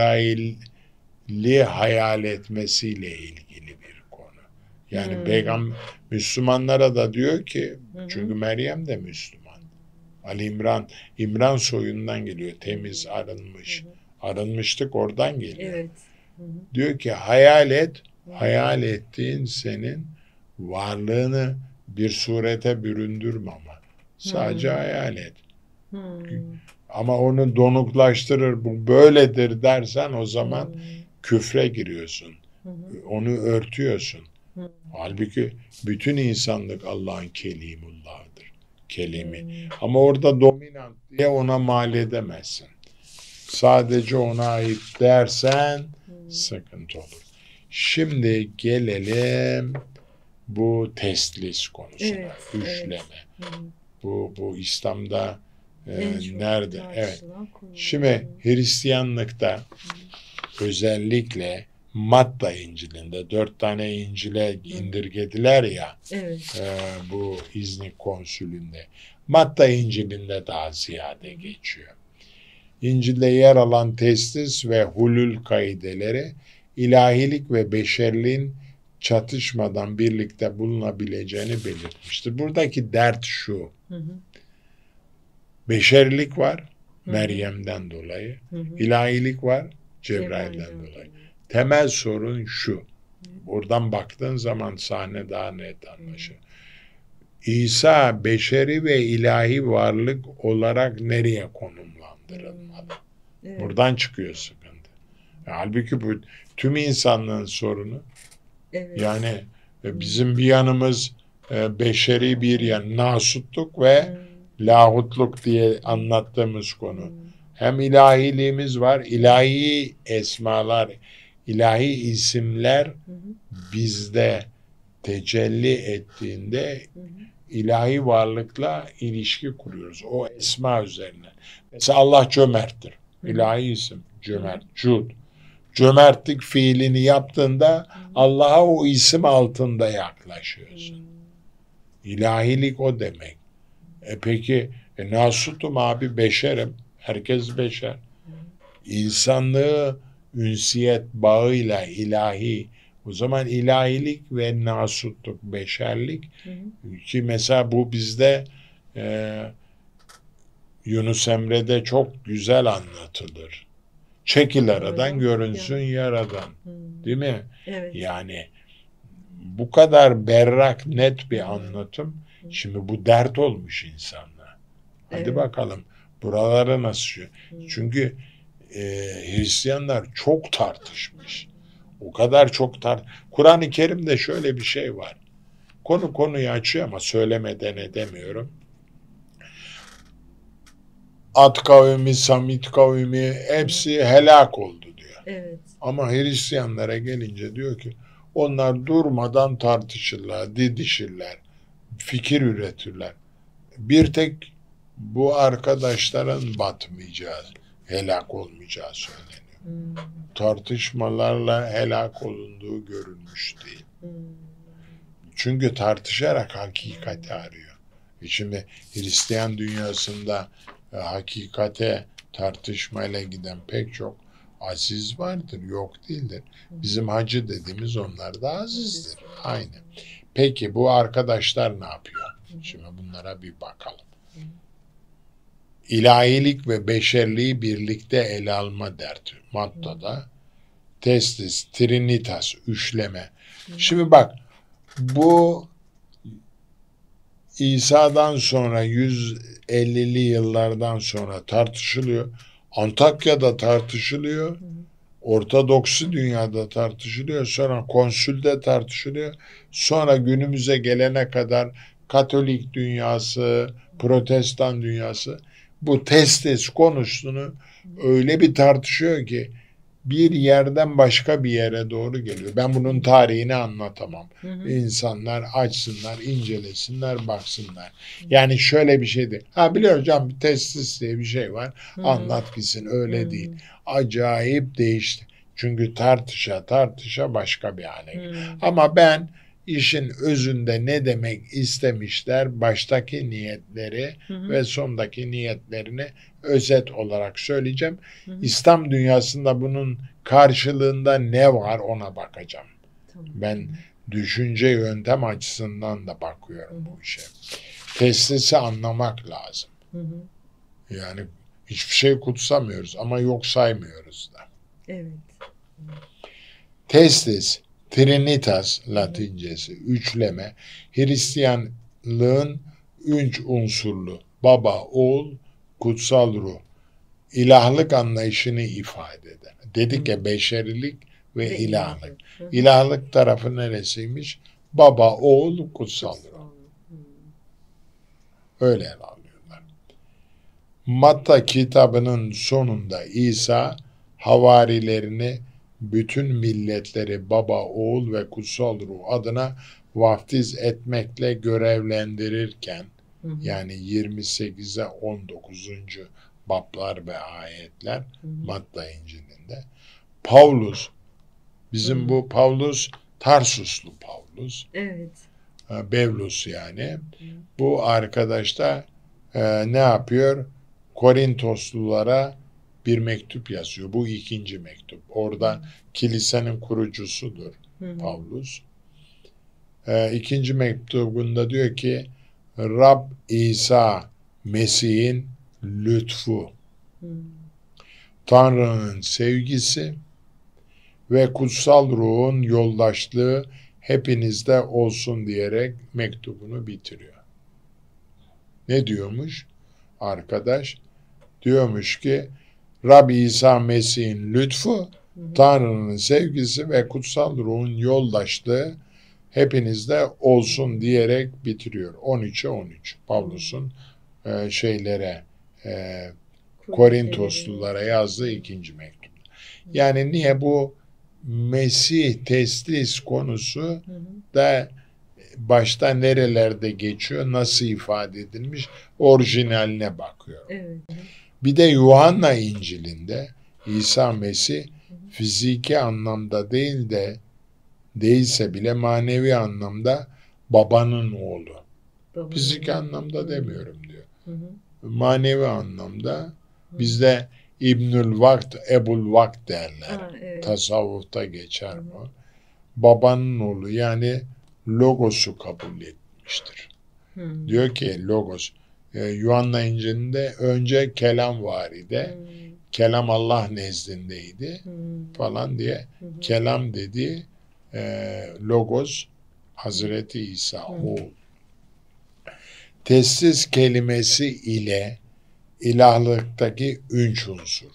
Speaker 3: Cebrail'i hayal etmesiyle ilgili bir konu. Yani
Speaker 2: Hmm.
Speaker 3: Peygamber Müslümanlara da diyor ki,
Speaker 2: Hı hı.
Speaker 3: çünkü Meryem de Müslüman. Ali İmran, İmran soyundan geliyor. Temiz, arınmış.
Speaker 2: Hı hı.
Speaker 3: Arınmışlık oradan geliyor.
Speaker 2: Evet. Hı hı.
Speaker 3: Diyor ki hayal et, hayal ettiğin senin varlığını bir surete büründürme ama. Sadece
Speaker 2: Hmm.
Speaker 3: hayal et.
Speaker 2: Hı.
Speaker 3: Ama onu donuklaştırır, bu böyledir dersen o zaman
Speaker 2: Hı.
Speaker 3: küfre giriyorsun.
Speaker 2: Hı hı.
Speaker 3: Onu örtüyorsun.
Speaker 2: Hı.
Speaker 3: Halbuki bütün insanlık Allah'ın kelimullah'dır. Kelimi.
Speaker 2: Hı.
Speaker 3: Ama orada dominant diye ona mal edemezsin. Sadece ona ait dersen
Speaker 2: Hı.
Speaker 3: sıkıntı olur. Şimdi gelelim bu teslis konusuna.
Speaker 2: Evet,
Speaker 3: Üçleme.
Speaker 2: Hı.
Speaker 3: Bu, bu İslam'da e,
Speaker 2: En çok
Speaker 3: nerede? Evet.
Speaker 2: tartışılan konu.
Speaker 3: Şimdi Hristiyanlıkta özellikle Matta İncil'inde dört tane İncil'e indirgediler ya,
Speaker 2: Evet.
Speaker 3: e, bu İznik konsülünde. Matta İncil'inde daha ziyade geçiyor. İncil'de yer alan teslis ve hulul kaideleri ilahilik ve beşerliğin çatışmadan birlikte bulunabileceğini belirtmiştir. Buradaki dert şu:
Speaker 2: Hı hı.
Speaker 3: beşerlik var
Speaker 2: Hı hı.
Speaker 3: Meryem'den dolayı,
Speaker 2: Hı hı.
Speaker 3: ilahilik var Cebrail'den
Speaker 2: Cebrail'den
Speaker 3: dolayı. Temel sorun şu: buradan baktığın zaman sahne daha net anlaşılır. İsa beşeri ve ilahi varlık olarak nereye konumlandırılmalı?
Speaker 2: Evet.
Speaker 3: Buradan çıkıyor sıkıntı. Halbuki bu tüm insanlığın sorunu.
Speaker 2: Evet.
Speaker 3: Yani e, bizim bir yanımız e, beşeri bir yan, nasutluk ve
Speaker 2: Hı.
Speaker 3: lahutluk diye anlattığımız konu.
Speaker 2: Hı.
Speaker 3: Hem ilahiliğimiz var, ilahi esmalar, ilahi isimler
Speaker 2: Hı hı.
Speaker 3: bizde tecelli ettiğinde
Speaker 2: Hı hı.
Speaker 3: ilahi varlıkla ilişki kuruyoruz. O esma üzerine. Mesela Allah cömerttir. İlahi isim. Cömert. Cud. Cömertlik fiilini yaptığında Allah'a o isim altında yaklaşıyorsun. İlahilik o demek. E peki e, nasutum abi, beşerim. Herkes beşer. İnsanlığı ünsiyet bağıyla ilahi. O zaman ilahilik ve nasutluk, beşerlik,
Speaker 2: Hı hı.
Speaker 3: ki mesela bu bizde e, Yunus Emre'de çok güzel anlatılır. Çekil aradan görünsün yaradan.
Speaker 2: Hı.
Speaker 3: Değil mi?
Speaker 2: Evet.
Speaker 3: Yani bu kadar berrak, net bir anlatım. Şimdi bu dert olmuş insanlar. Hadi
Speaker 2: Evet.
Speaker 3: bakalım buralara nasıl? Çünkü e, Hristiyanlar çok tartışmış. O kadar çok tar. Kur'an-ı Kerim'de şöyle bir şey var. Konu konuyu açıyor ama söylemeden edemiyorum. Ad kavmi, Samit kavmi hepsi helak oldu diyor.
Speaker 2: Evet.
Speaker 3: Ama Hristiyanlara gelince diyor ki onlar durmadan tartışırlar, didişirler, fikir üretirler. Bir tek bu arkadaşların batmayacağı, helak olmayacağı söyleniyor.
Speaker 2: Hmm.
Speaker 3: Tartışmalarla helak olunduğu görülmüş değil.
Speaker 2: Hmm.
Speaker 3: Çünkü tartışarak hakikati arıyor. E Şimdi Hristiyan dünyasında e, hakikate tartışmayla giden pek çok aziz vardır, yok değildir. Bizim hacı dediğimiz onlar da azizdir. Aynı. Peki bu arkadaşlar ne yapıyor? Şimdi bunlara bir bakalım. İlahilik ve beşerliği birlikte ele alma derdi. Matta'da testis, trinitas, üçleme. Şimdi bak bu İsa'dan sonra yüz ellili yıllardan sonra tartışılıyor. Antakya'da tartışılıyor. Ortodoksi dünyada tartışılıyor. Sonra konsülde tartışılıyor. Sonra günümüze gelene kadar Katolik dünyası, Protestan dünyası bu testis konusunu öyle bir tartışıyor ki bir yerden başka bir yere doğru geliyor. Ben bunun tarihini anlatamam.
Speaker 2: Hı hı.
Speaker 3: İnsanlar açsınlar, incelesinler, baksınlar. Yani şöyle bir şey değil. Ha biliyor hocam bir testis diye bir şey var.
Speaker 2: Hı hı.
Speaker 3: Anlat gitsin. Öyle
Speaker 2: Hı.
Speaker 3: değil. Acayip değişti. Çünkü tartışa tartışa başka bir hale geliyor.
Speaker 2: Hı.
Speaker 3: Ama ben işin özünde ne demek istemişler, baştaki niyetleri
Speaker 2: Hı hı.
Speaker 3: ve sondaki niyetlerini özet olarak söyleyeceğim.
Speaker 2: Hı hı.
Speaker 3: İslam dünyasında bunun karşılığında ne var ona bakacağım.
Speaker 2: Tamam.
Speaker 3: Ben düşünce yöntem açısından da bakıyorum bu işe. Testisi anlamak lazım.
Speaker 2: Hı hı.
Speaker 3: Yani hiçbir şey kutsamıyoruz ama yok saymıyoruz da.
Speaker 2: Evet.
Speaker 3: Testis, trinitas Latincesi, üçleme, Hristiyanlığın üç unsurlu baba, oğul, kutsal ruh, ilahlık anlayışını ifade eder. Dedik ya beşerilik ve,
Speaker 2: Ve
Speaker 3: ilahlık.
Speaker 2: ilahlık. Hı hı.
Speaker 3: İlahlık tarafı neresiymiş? Baba, oğul, kutsal ruh.
Speaker 2: Hı.
Speaker 3: Öyle ele alıyorlar. Matta kitabının sonunda İsa havarilerini bütün milletleri baba, oğul ve kutsal ruh adına vaftiz etmekle görevlendirirken
Speaker 2: Hı hı.
Speaker 3: yani yirmi sekize on dokuzuncu bablar ve ayetler
Speaker 2: Hı hı.
Speaker 3: Matta İncil'inde. Pavlus, bizim
Speaker 2: Hı.
Speaker 3: bu Pavlus Tarsuslu Pavlus,
Speaker 2: Evet.
Speaker 3: ha, Bevlus yani.
Speaker 2: Hı.
Speaker 3: Bu arkadaş da e, ne yapıyor? Korintoslulara bir mektup yazıyor. Bu ikinci mektup. Orada kilisenin kurucusudur
Speaker 2: Hı hı.
Speaker 3: Pavlus. E, ikinci mektubunda diyor ki Rab İsa Mesih'in lütfu,
Speaker 2: Hı.
Speaker 3: Tanrı'nın sevgisi ve kutsal ruhun yoldaşlığı hepinizde olsun diyerek mektubunu bitiriyor. Ne diyormuş arkadaş? Diyormuş ki Rab İsa Mesih'in lütfu, Tanrı'nın sevgisi ve kutsal ruhun yoldaşlığı hepinizde olsun diyerek bitiriyor. on üçe on üç. Pavlus'un e, şeylere e, Korintoslulara yazdığı ikinci mektup. Yani niye bu Mesih teslis konusu
Speaker 2: Hı hı.
Speaker 3: da başta nerelerde geçiyor, nasıl ifade edilmiş, orijinaline bakıyor.
Speaker 2: Evet.
Speaker 3: Bir de Yuhanna İncil'inde İsa Mesih fiziki anlamda değil de değilse bile manevi anlamda babanın oğlu.
Speaker 2: Babanın
Speaker 3: Fiziki
Speaker 2: oğlu.
Speaker 3: anlamda
Speaker 2: Hı.
Speaker 3: demiyorum diyor.
Speaker 2: Hı hı.
Speaker 3: Manevi anlamda bizde İbnül Vakt, Ebul Vakt derler.
Speaker 2: Ha, evet.
Speaker 3: Tasavvufta geçer
Speaker 2: Hı hı.
Speaker 3: bu. Babanın oğlu yani Logos'u kabul etmiştir.
Speaker 2: Hı.
Speaker 3: Diyor ki Logos, e, Yuhanna İncil'inde önce kelam var idi.
Speaker 2: Hı.
Speaker 3: Kelam Allah nezdindeydi
Speaker 2: Hı.
Speaker 3: falan diye.
Speaker 2: Hı hı.
Speaker 3: Kelam dediği e, Logos Hazreti İsa
Speaker 2: Hı.
Speaker 3: oğul. Testis kelimesi ile ilahlıktaki üç unsur.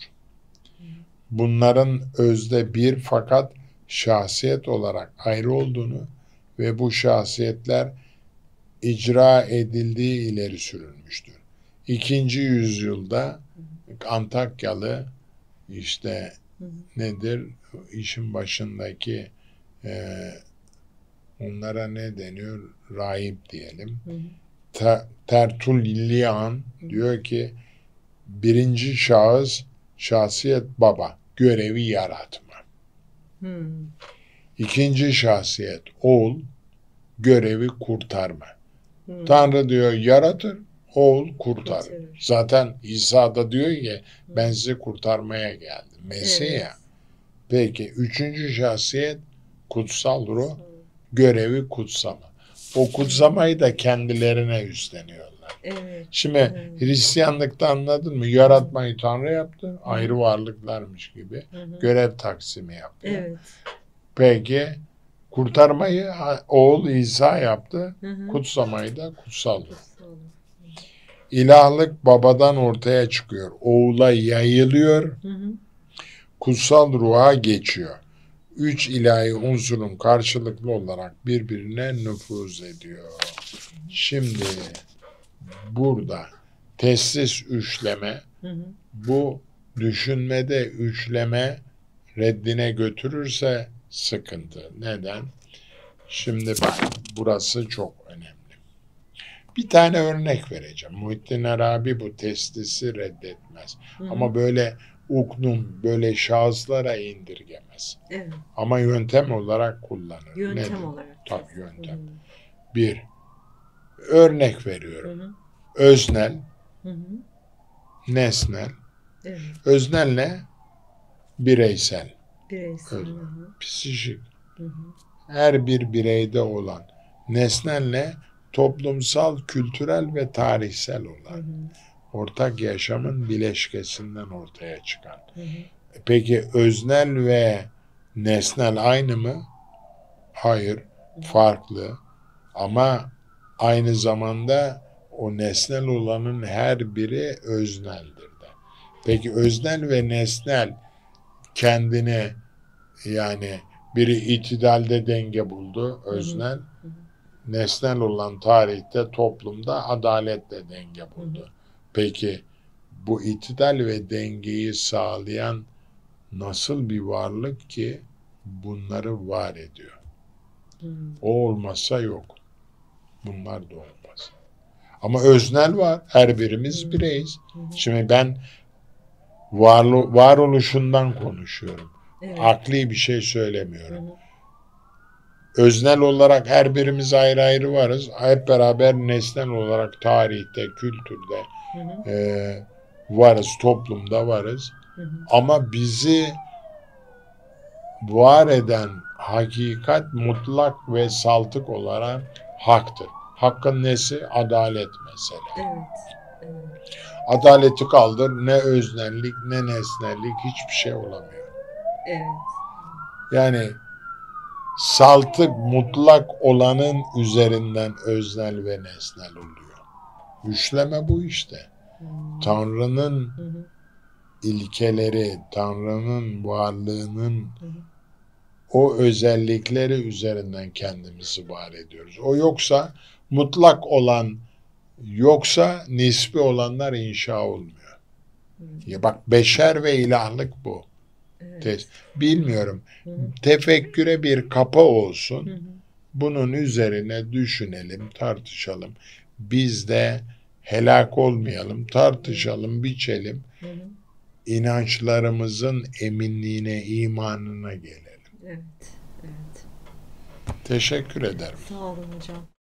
Speaker 3: Bunların özde bir fakat şahsiyet olarak ayrı olduğunu ve bu şahsiyetler icra edildiği ileri sürülmüştür. İkinci yüzyılda Antakyalı işte nedir işin başındaki e, onlara ne deniyor? Rahip diyelim. Te, Tertullian diyor ki birinci şahıs şahsiyet baba, görevi yaratma.
Speaker 2: Hmm.
Speaker 3: İkinci şahsiyet oğul, görevi kurtarma.
Speaker 2: Hmm.
Speaker 3: Tanrı diyor yaratır, oğul kurtarır.
Speaker 2: Kurtarır.
Speaker 3: Zaten İsa da diyor ki ben sizi kurtarmaya geldim. Mesih
Speaker 2: Evet.
Speaker 3: ya. Peki üçüncü şahsiyet kutsal ruh, görevi kutsama. O kutsamayı da kendilerine üstleniyorlar.
Speaker 2: Evet.
Speaker 3: Şimdi
Speaker 2: Evet.
Speaker 3: Hristiyanlıkta anladın mı? Yaratmayı Tanrı yaptı. Ayrı varlıklarmış gibi.
Speaker 2: Hı hı.
Speaker 3: Görev taksimi yapıyor.
Speaker 2: Evet.
Speaker 3: Peki kurtarmayı oğul İsa yaptı.
Speaker 2: Hı hı.
Speaker 3: Kutsamayı da kutsal ruh.
Speaker 2: Kutsal.
Speaker 3: İlahlık babadan ortaya çıkıyor. Oğula yayılıyor.
Speaker 2: Hı hı.
Speaker 3: Kutsal ruha geçiyor. Üç ilahi unsurun karşılıklı olarak birbirine nüfuz ediyor. Şimdi burada teslis üçleme,
Speaker 2: Hı hı.
Speaker 3: bu düşünmede üçleme reddine götürürse sıkıntı. Neden? Şimdi bak burası çok önemli. Bir tane örnek vereceğim. Muhittin Arabi bu teslisi reddetmez.
Speaker 2: Hı hı.
Speaker 3: Ama böyle uknum, böyle şahıslara indirgemez.
Speaker 2: Evet.
Speaker 3: Ama yöntem olarak kullanır.
Speaker 2: Yöntem
Speaker 3: Nedir?
Speaker 2: olarak.
Speaker 3: Tabii yöntem.
Speaker 2: Hı
Speaker 3: Bir, örnek
Speaker 2: hı.
Speaker 3: veriyorum.
Speaker 2: Hı hı.
Speaker 3: Öznel,
Speaker 2: Hı hı.
Speaker 3: nesnel.
Speaker 2: Evet.
Speaker 3: Öznel ne? Bireysel,
Speaker 2: Bireysel.
Speaker 3: Öznel.
Speaker 2: Hı hı.
Speaker 3: psikik.
Speaker 2: Hı hı.
Speaker 3: Her bir bireyde olan. Nesnel ne? Toplumsal, kültürel ve tarihsel
Speaker 2: Hı
Speaker 3: olan.
Speaker 2: hı.
Speaker 3: Ortak yaşamın bileşkesinden ortaya çıkan.
Speaker 2: Hı hı.
Speaker 3: Peki öznel ve nesnel aynı mı? Hayır, farklı. Ama aynı zamanda o nesnel olanın her biri özneldir de. Peki öznel ve nesnel kendini yani biri itidalde denge buldu, öznel.
Speaker 2: Hı hı.
Speaker 3: Nesnel olan tarihte, toplumda adaletle denge buldu. Peki bu itidal ve dengeyi sağlayan nasıl bir varlık ki bunları var ediyor?
Speaker 2: Hı hı.
Speaker 3: O olmazsa yok. Bunlar da olmaz. Ama öznel var. Her birimiz bireyiz.
Speaker 2: Hı hı.
Speaker 3: Şimdi ben varlı, varoluşundan konuşuyorum.
Speaker 2: Evet.
Speaker 3: Akli bir şey
Speaker 2: Hı
Speaker 3: söylemiyorum.
Speaker 2: hı.
Speaker 3: Öznel olarak her birimiz ayrı ayrı varız. Hep beraber nesnel olarak tarihte, kültürde
Speaker 2: Hı hı.
Speaker 3: e, varız, toplumda varız.
Speaker 2: Hı hı.
Speaker 3: Ama bizi var eden hakikat mutlak ve saltık olarak haktır. Hakkın nesi? Adalet mesela.
Speaker 2: Evet. Evet.
Speaker 3: Adaleti kaldır, ne öznellik ne nesnellik hiçbir şey olamıyor.
Speaker 2: Evet.
Speaker 3: Yani saltık mutlak olanın üzerinden öznel ve nesnel oluyor. Üçleme bu işte.
Speaker 2: Hı
Speaker 3: Tanrı'nın
Speaker 2: hı.
Speaker 3: ilkeleri, Tanrı'nın varlığının
Speaker 2: Hı hı.
Speaker 3: o özellikleri üzerinden kendimizi var ediyoruz. O yoksa mutlak olan yoksa nispi olanlar inşa olmuyor.
Speaker 2: Hı.
Speaker 3: Ya bak beşer ve ilahlık bu.
Speaker 2: Evet.
Speaker 3: Te- Bilmiyorum.
Speaker 2: Hı hı.
Speaker 3: Tefekküre bir kapı olsun.
Speaker 2: Hı hı.
Speaker 3: Bunun üzerine düşünelim, tartışalım. Biz de helak olmayalım, tartışalım, biçelim.
Speaker 2: Hı hı.
Speaker 3: İnançlarımızın eminliğine, imanına gelelim.
Speaker 2: Evet. Evet.
Speaker 3: Teşekkür ederim.
Speaker 2: Sağ olun hocam.